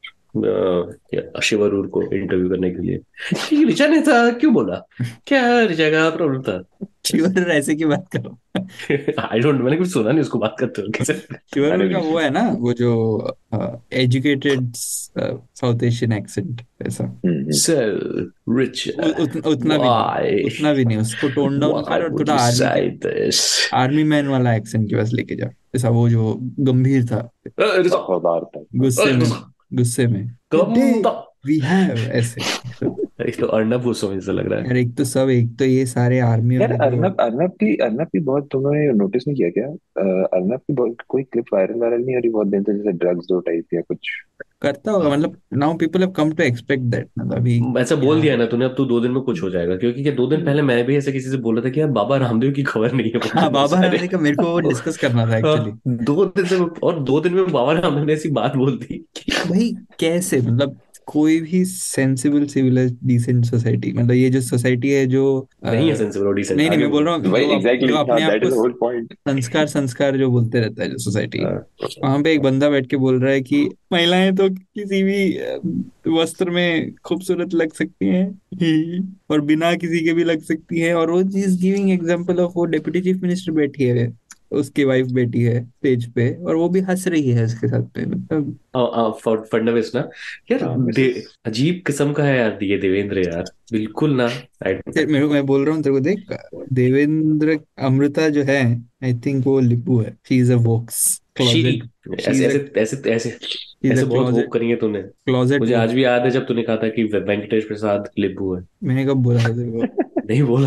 अ, शिव अरोड़ को इंटरव्यू करने के लिए कि ऋचा ने था क्यों बोला, क्या ऋचा का प्रॉब्लम था। शिवर ऐसे की बात करो। आई डोंट, मैंने कुछ सुना नहीं उसको बात करते हुए कैसे। शिवर अरे का वो है ना, वो जो एजुकेटेड साउथ एशियन एक्सेंट ऐसा। हम्म, सर रिच, उ, उत, उतना भी नहीं, व्हाई उतना भी नहीं, उसको टोन डाउन व्हाई कर और वुड थोड़ा यू आर्मी से के दिस। आर्मी मैन वाला एक्सेंट के पास लेके जाओ, ऐसा वो जो गंभीर था, वफादार था। गुस्से में, गुस्से में टुडे वी हैव ऐसे। एक तो अर्नब गोस्वामी से लग रहा है। यार एक तो सब, एक तो ये सारे आर्मी यार वाले जो अर्नब अर्नब की अर्नब की बहुत, तुमने नोटिस नहीं किया क्या? अ, अर्नब की बहुत कोई क्लिप वायरल वायरल नहीं हो रही बहुत दिन से, जैसे ड्रग्स दो टाइप या कुछ। करता होगा, मतलब now people have come to expect that, मतलब अभी ऐसा बोल क्या। दिया ना तूने, अब तू दो दिन में कुछ हो जाएगा, क्योंकि क्या दो दिन पहले मैं भी ऐसे किसी से बोल रहा था कि यार बाबा रामदेव की खबर नहीं है बहुत हाँ, दिनों से। बाबा अरे रामदेव का मेरे को डिस्कस करना था हाँ, एक्चुअली। दो दिन से, और दो दिन में बाबा रामदेव ने ऐसी बात बोल दी कि भाई कैसे, मतलब कोई भी सेंसिबल सिविलाइज्ड डिसेंट सोसाइटी, मतलब ये जो सोसाइटी है जो अ, नहीं है सेंसिबल और डिसेंट। नहीं नहीं, आगे मैं बोल बोल। रहा हूँ भाई जो अप, एग्जैक्टली, जो हाँ, अपने आप दैट को इज द होल पॉइंट। संस्कार संस्कार जो बोलते रहता है जो सोसाइटी, हाँ, वहां पे एक बंदा बैठ के बोल रहा है कि महिलाएं तो किसी भी अ, वस्त्र में खूबसूरत लग सकती हैं ही, और बिना किसी के भी लग सकती हैं, और वो चीज गिविंग एग्जांपल ऑफ वो डिप्टी चीफ मिनिस्टर बैठी है, उसकी वाइफ बैठी है स्टेज पे, और वो भी हंस रही है उसके साथ पे, मतलब आ, आ, फड- फडणवीस ना यार, हाँ, दे, मिसेस अजीब किस्म का है यार ये देवेंद्र यार, बिल्कुल ना। I- तेरे- मेरे को, मैं बोल रहा हूँ तेरे को, देख देवेंद्र, अमृता जो है, आई थिंक वो लिपू है, she is a wokes she, closet, she ऐसे इज अ ऐसे ऐसे ऐसे इज अ ऐसे बहुत क्लोजेट होप करेंगे तूने। क्लोजेट मुझे वो। आज भी याद है जब तूने कहा था कि वेंकटेश प्रसाद लिब्बू है। मैंने कब बोला था तेरे को? नहीं बोला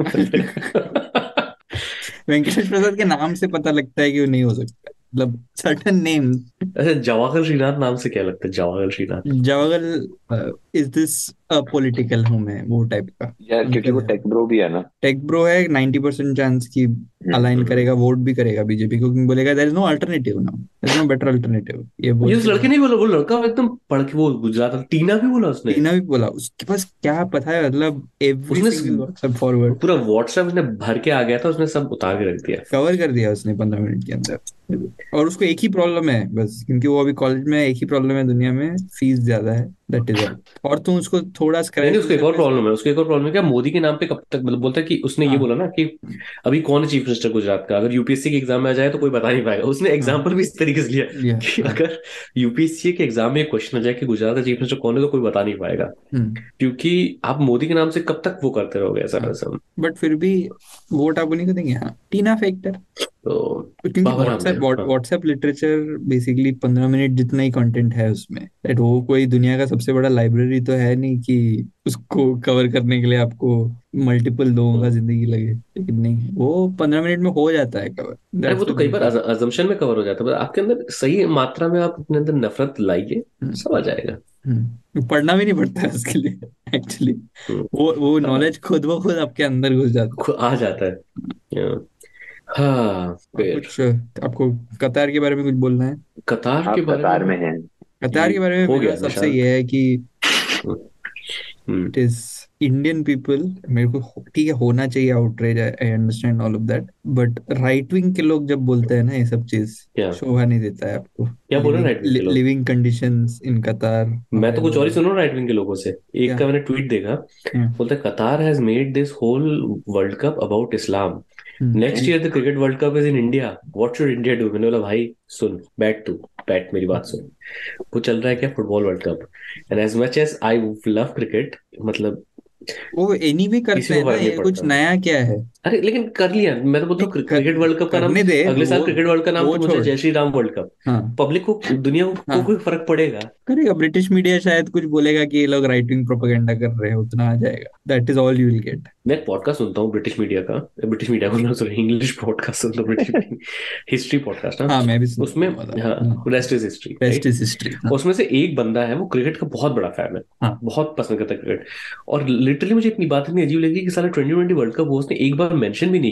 था। वेंकटेश प्रसाद के नाम से पता लगता है कि वो नहीं हो सकता, मतलब सर्टन नेम। अच्छा, जवाहर श्रीनाथ नाम से क्या लगता है, Jawahar Srinath? Javagal, is this a political हूँ मैं, वो टाइप का यार, क्योंकि अंकल वो है। टेक ब्रो भी है ना। टेक ब्रो है, नाइंटी परसेंट चांस की अलाइन हम्म। करेगा, वोट भी करेगा बीजेपी को, क्योंकि बोलेगा there is no alternative now, there is no better alternative, ये बोल ये उस के लड़के वो। नहीं बोला, वो लड़का एकदम पढ़ के वो गुजरात वाला, टीना भी बोला उसने। टीना भी बोला, उसके पास क्या पता है, मतलब एवरी उसने सिंगल स- व्हाट्सएप फॉरवर्ड पूरा व्हाट्सएप उसने भर के आ गया था, उसने सब उतार के रख दिया। कवर कर दिया उसने पंद्रह मिनट के अंदर। और उसको एक ही प्रॉब्लम है बस, क्योंकि वो अभी कॉलेज में है, एक ही प्रॉब्लम है दुनिया में, फीस ज्यादा है, दैट इज ऑल। और तुम उसको थोड़ा नहीं स्क्रैच नहीं, भी उसको एक कर और ले। प्रॉब्लम है, उसको एक और प्रॉब्लम है क्या, मोदी के नाम पे कब तक, मतलब बोलता है कि उसने ये हाँ बोला ना कि अभी कौन है चीफ मिनिस्टर गुजरात का, अगर यूपीएससी के एग्जाम में आ जाए तो कोई बता नहीं पाएगा। उसने हाँ एग्जाम्पल भी इस तरीके से लिया लिया कि हाँ। अगर यूपीएससी के एग्जाम में क्वेश्चन आ जाए कि गुजरात का चीफ मिनिस्टर कौन है तो कोई बता नहीं पाएगा, हम्म क्योंकि आप मोदी के नाम से कब तक वो करते रहोगे ऐसा हाँ, वैसा। बट फिर भी वोट आप उन्हीं को देंगे। हाँ, टीना फैक्टर, तो क्योंकि बाबा व्हाट्सएप रामदेव, हाँ। व्हाट्सएप लिटरेचर बेसिकली पंद्रह मिनट जितना ही कंटेंट है उसमें, That वो कोई दुनिया का सबसे बड़ा लाइब्रेरी तो है नहीं कि उसको कवर करने के लिए आपको मल्टीपल लोगों का जिंदगी लगे, लेकिन नहीं, वो पंद्रह मिनट में हो जाता है कवर, अरे दैट्स वो द तो कई बार ब्यूटी। अजम्पशन में कवर हो जाता है, बस आपके अंदर सही मात्रा में आप अपने अंदर नफरत लाइए, सब आ जाएगा। हम्म, पढ़ना भी नहीं पड़ता है उसके लिए एक्चुअली, हम्म, वो वो हाँ, नॉलेज खुद ब खुद आपके अंदर घुस जाता खु- आ जाता है। हाँ, हाँ, है। और फिर कुछ आपको कतार के बारे में कुछ बोलना है? कतार के आप बारे में कतार में हैं। कतार ये के बारे में हो मेरा गया सबसे निशांत। ये है कि hmm, it is Indian people, मेरे को हो- ठीक है, होना चाहिए outreach, I understand all of that, but right wing के लोग जब बोलते हैं ना ये सब चीज, क्या शोभा नहीं देता है आपको। क्या बोल रहे हैं लिविंग राइट विंग के लोग? लिविंग कंडीशंस इन कतार मैं तो कुछ और ही हायर। सुन रहा हूँ राइट विंग के लोगों से। एक क्या? का मैंने ट्वीट देखा, हम्म, बोलता है Qatar has made this whole world cup about Islam, hmm, next year the cricket world cup is in India, what should India do. मैंने बोला भाई सुन, बैठ तू, बैठ मेरी बात सुन, वो चल रहा है क्या football world cup, and as much as I love cricket, मतलब वो एनी भी किसी करते को हैं ना, फर्क नहीं ये कुछ पड़ता। नया क्या है? अरे लेकिन कर लिया, मैं तो बोलता नहीं, हूँ क्रि- कर, क्रिकेट वर्ल्ड कप का नाम, करने दे अगले साल वो क्रिकेट वर्ल्ड का नाम वो तो मुझे छोड़। Jai Shri Ram world cup. हाँ पब्लिक को, दुनिया को, को हाँ, कोई फर्क पड़ेगा? करेगा, ब्रिटिश मीडिया शायद कुछ बोलेगा कि ये लोग राइट विंग प्रोपेगेंडा कर रहे हैं, उतना आ जाएगा, that is all you will get. मैं एक पॉडकास्ट सुनता हूँ ब्रिटिश मीडिया का, ब्रिटिश मीडिया को सॉरी इंग्लिश पॉडकास्ट सुनता हूँ, ब्रिटिश हिस्ट्री पॉडकास्ट ना। हाँ मैं भी उसमें सुनता हूँ, हाँ, rest is history best right. Is history. उसमें से एक बंदा है वो क्रिकेट का बहुत बड़ा फैन है, हाँ बहुत पसंद करता है क्रिकेट, और लिटरली मुझे इतनी बात इतनी अजीब लगी कि साला ट्वेंटी ट्वेंटी वर्ल्ड कप वो उसने एक बार मेंशन भी नहीं किया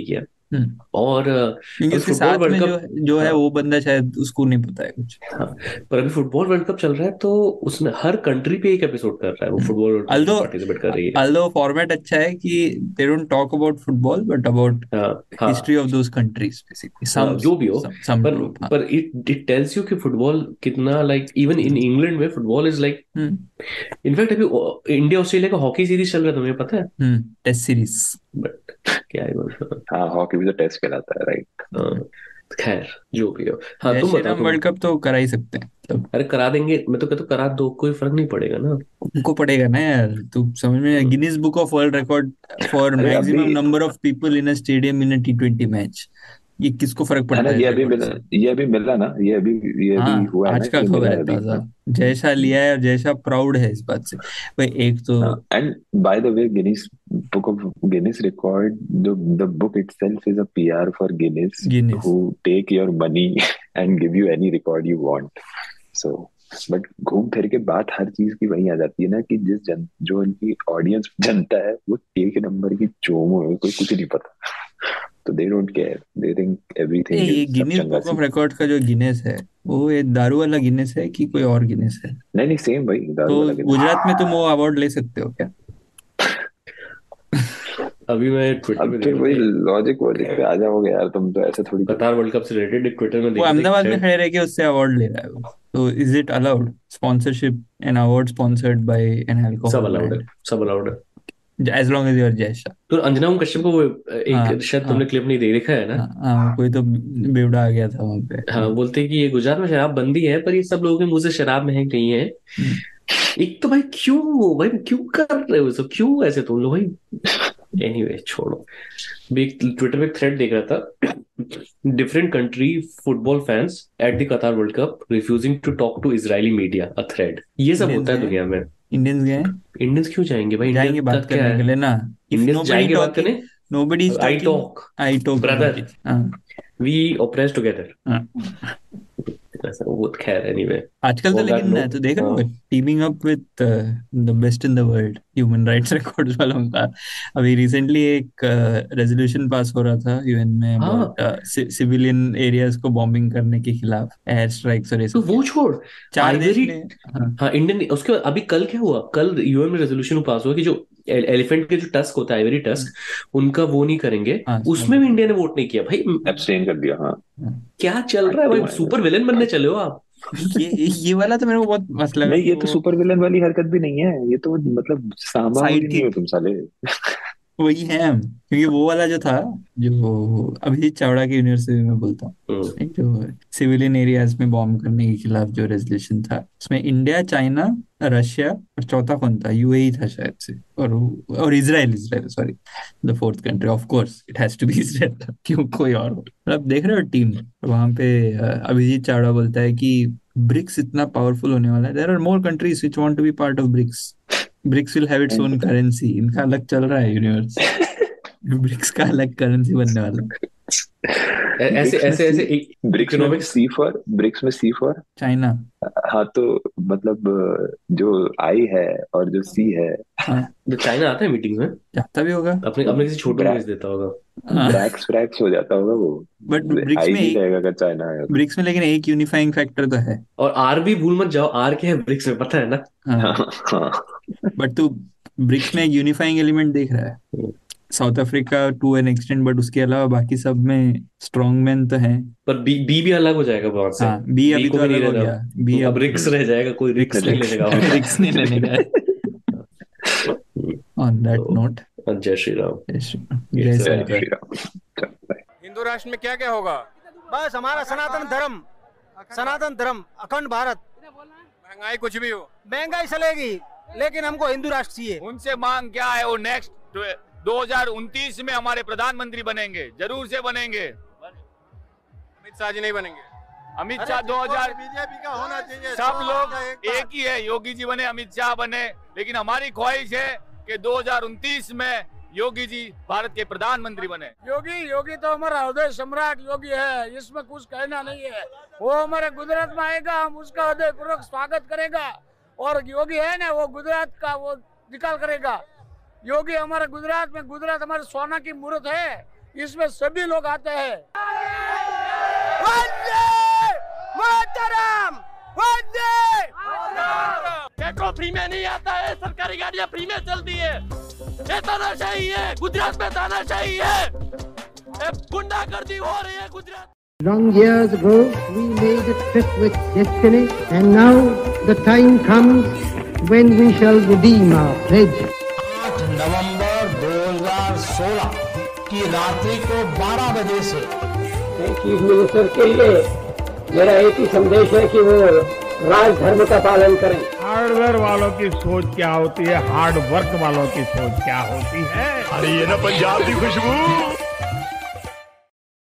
और क्योंकि उसके साथ में जो जो है वो बंदा शायद उसको नहीं पता है कुछ। हाँ, पर अभी फुटबॉल वर्ल्ड कप चल रहा है तो उसमें हर कंट्री पे एक एपिसोड कर रहा है वो फुटबॉल वर्ल्ड कप में पार्टिसिपेट कर रही है। अल्दो फॉर्मेट अच्छा है कि they don't talk about football but about history of those countries basically, some जो भी हो, some पर group, हाँ. पर इट इट टेल्स यू कि फुटबॉल कितना लाइक इवन इन इंग्लैंड में फुटबॉल इज लाइक, इनफैक्ट अभी इंडिया ऑस्ट्रेलिया का हॉकी सीरीज चल रहा है, तुम्हें पता है? टेस्ट सीरीज, बट क्या है बोल, हाँ हॉकी भी तो टेस्ट कहलाता है, राइट? खैर जो भी हो, हाँ तुम बताओ। वर्ल्ड कप तो करा ही सकते हैं, मतलब अरे करा देंगे, मैं तो कहता हूँ करा दो, कोई फर्क नहीं पड़ेगा ना। उनको पड़ेगा ना यार, तू समझ में, Guinness book of world record for maximum number of people in a stadium in a T twenty match, ये किसको फर्क पड़ता है? ये अभी मिला, ये अभी मिला ना, ये अभी ये हाँ, अभी हुआ आज का खबर है ताजा, जैसा लिया है और जैसा प्राउड है इस बात से भाई। एक तो and by the way Guinness book of Guinness record, the book itself is a PR for Guinness who take your money and give you any record you want. So but घूम फिर के बात हर चीज की वही आ जाती है ना कि जिस जन जो उनकी ऑडियंस जनता है वो एक नंबर की चोमो है, कोई कुछ नहीं पता, तो they don't care, they think everything is सब गिनीज बुक ऑफ रिकॉर्ड का जो गिनेस है वो ये दारू वाला गिनेस है कि कोई और गिनेस है? नहीं नहीं सेम भाई, दारू तो वाला गिनेस। गुजरात में तुम वो अवार्ड ले सकते हो क्या? अभी मैं ट्विटर पे देख वही लॉजिक वॉजिक पे आ जाओगे यार तुम, तो ऐसे थोड़ी। कतार वर्ल्ड कप से रिलेटेड ट्विटर में वो अहमदाबाद में खड़े रह के उससे अवार्ड ले रहा है वो, तो is it allowed? Sponsorship and award sponsored by an alcohol, सब अलाउड है, सब अलाउड है as long as you are Jay Shah. तो अंजना ओम कश्यप को वो एक हाँ, शायद तुमने क्लिप नहीं दे देखा है ना? हाँ, हाँ, कोई तो बेवड़ा आ गया था वहां पे। हाँ, बोलते कि ये गुजरात में शराब बंदी है पर ये सब लोगों के मुंह से शराब महक रही है। एक तो भाई क्यों भाई क्यों कर रहे हो सब, क्यों ऐसे तुम लोग भाई? एनीवे छोड़ो। भी एक ट्विटर पे एक थ्रेड देख रहा था, different country football fans at the Qatar world cup refusing to talk to Israeli media, a thread. ये सब होता है दुनिया में। इंडियंस गए? इंडियंस क्यों जाएंगे भाई? जाएंगे बात करने के लिए ना, इंडियंस जाएंगे बात करने। Nobody is I talk, I talk, brother. हाँ. We oppress together. हाँ. वो खैर anyway. आजकल तो लेकिन no, तो देख रहे हो teaming up with the best in the world human rights records वालों का। अभी रिसेंटली एक रेजोल्यूशन uh, पास हो रहा था यूएन में अबाउट सिविलियन एरियाज को बॉम्बिंग करने के खिलाफ, एयर स्ट्राइक्स और ये सब। तो वो छोड़, चार देश ने हाँ इंडियन, उसके अभी कल क्या हुआ, कल यूएन में रेजोल्यूशन पास हुआ कि जो एलिफेंट के जो टस्क होता है, आइवरी टस्क, उनका वो नहीं करेंगे। उसमें भी इंडिया ने वोट नहीं किया भाई, एब्सटेन कर दिया। हाँ क्या चल रहा है भाई? सुपर विलेन बनने चले हो आप? ये ये वाला तो मेरे को बहुत मसला है। नहीं ये तो सुपर विलेन वाली हरकत भी नहीं है, ये तो मतलब सांबा नहीं हो तुम साले। वही है हम, क्योंकि वो वाला जो था, जो अभिजीत चावड़ा की यूनिवर्सिटी में बोलता हूँ, जो सिविलियन एरियाज में बॉम्ब करने के खिलाफ जो रेजोल्यूशन था, उसमें इंडिया, चाइना, रशिया और चौथा कौन था? यूएई था शायद से, और और Israel Israel sorry the fourth country, of course it has to be Israel, क्यों कोई और हो। आप देख रहे हो टीम वहां पे, अभिजीत चावड़ा बोलता है कि ब्रिक्स इतना पावरफुल होने वाला है, there are more countries which want to be part of BRICS, BRICS will have its own currency. इनका अलग चल रहा है यूनिवर्स, ब्रिक्स का अलग करेंसी बनने वाला है। ऐसे ऐसे ऐसे ब्रिक्स में सी फॉर ब्रिक्स में सी फॉर चाइना। हाँ तो मतलब जो आई है और जो सी है, हाँ, जो चाइना आता है मीटिंग में, जाता भी होगा, अपने अपने किसी छोटे को भेज देता होगा, ब्रैक्स ब्रैक्स हो जाता होगा वो। बट ब्रिक्स में एक रहेगा चाइना है ब्रिक्स में, लेकिन एक यूनिफाइंग फैक्टर तो है। और आर भी भूल मत जाओ, आर क्या है ब्रिक्स में, पता है ना? हाँ, बट तू ब्रिक्स में एक यूनिफाइंग एलिमेंट देख रहा है, South Africa to an extent, but उसके अलावा बाकी सब में स्ट्रॉन्ग मैन तो हैं। पर बी बी भी अलग हो जाएगा बहुत से। हाँ, बी अभी तो अलग हो गया, बी अब रिक्स रह जाएगा, कोई रिक्स नहीं लेने का, रिक्स नहीं लेने का। ऑन दैट नोट, जय श्री राम। जय श्री राम, जय श्री राम। हिंदू राष्ट्र में क्या क्या होगा? बस हमारा सनातन धर्म, सनातन धर्म, अखंड भारत। महंगाई कुछ भी हो, महंगाई चलेगी, लेकिन हमको हिंदू राष्ट्र चाहिए। उनसे मांग क्या है? वो नेक्स्ट दो हज़ार उनतीस में हमारे प्रधानमंत्री बनेंगे, जरूर से बनेंगे। अमित शाह जी नहीं बनेंगे? अमित शाह दो हज़ार बीजेपी का होना चाहिए, सब लोग एक ही है, योगी जी बने, अमित शाह बने, लेकिन हमारी ख्वाहिश है कि दो हज़ार उनतीस में योगी जी भारत के प्रधानमंत्री बने। योगी योगी तो हमारा हृदय सम्राट योगी है, इसमें कुछ कहना नहीं है। वो हमारे गुजरात में आएगा, हम उसका हृदय पूर्वक स्वागत करेगा, और योगी है ना, वो गुजरात का वो निकाल करेगा। योगी हमारे गुजरात में, गुजरात हमारे सोना की मूर्त है, इसमें सभी लोग आते हैं। पेट्रोल फ्री में नहीं आता है, सरकारी गाड़ियां फ्री में चलती है। ये तानाशाही है, गुजरात में तानाशाही है, गुंडागर्दी हो रही है Gujarat. Long years ago, we made a trip with destiny, and now the time comes when we shall redeem our pledge. आठ नवंबर दो हज़ार सोलह की रात्रि को बारह बजे से चीफ मिनिस्टर के लिए मेरा एक ही संदेश है कि वो राज धर्म का पालन करें। हार्डवेयर वालों की सोच क्या होती है, हार्ड वर्क वालों की सोच क्या होती है। अरे ये ना पंजाब की खुशबू।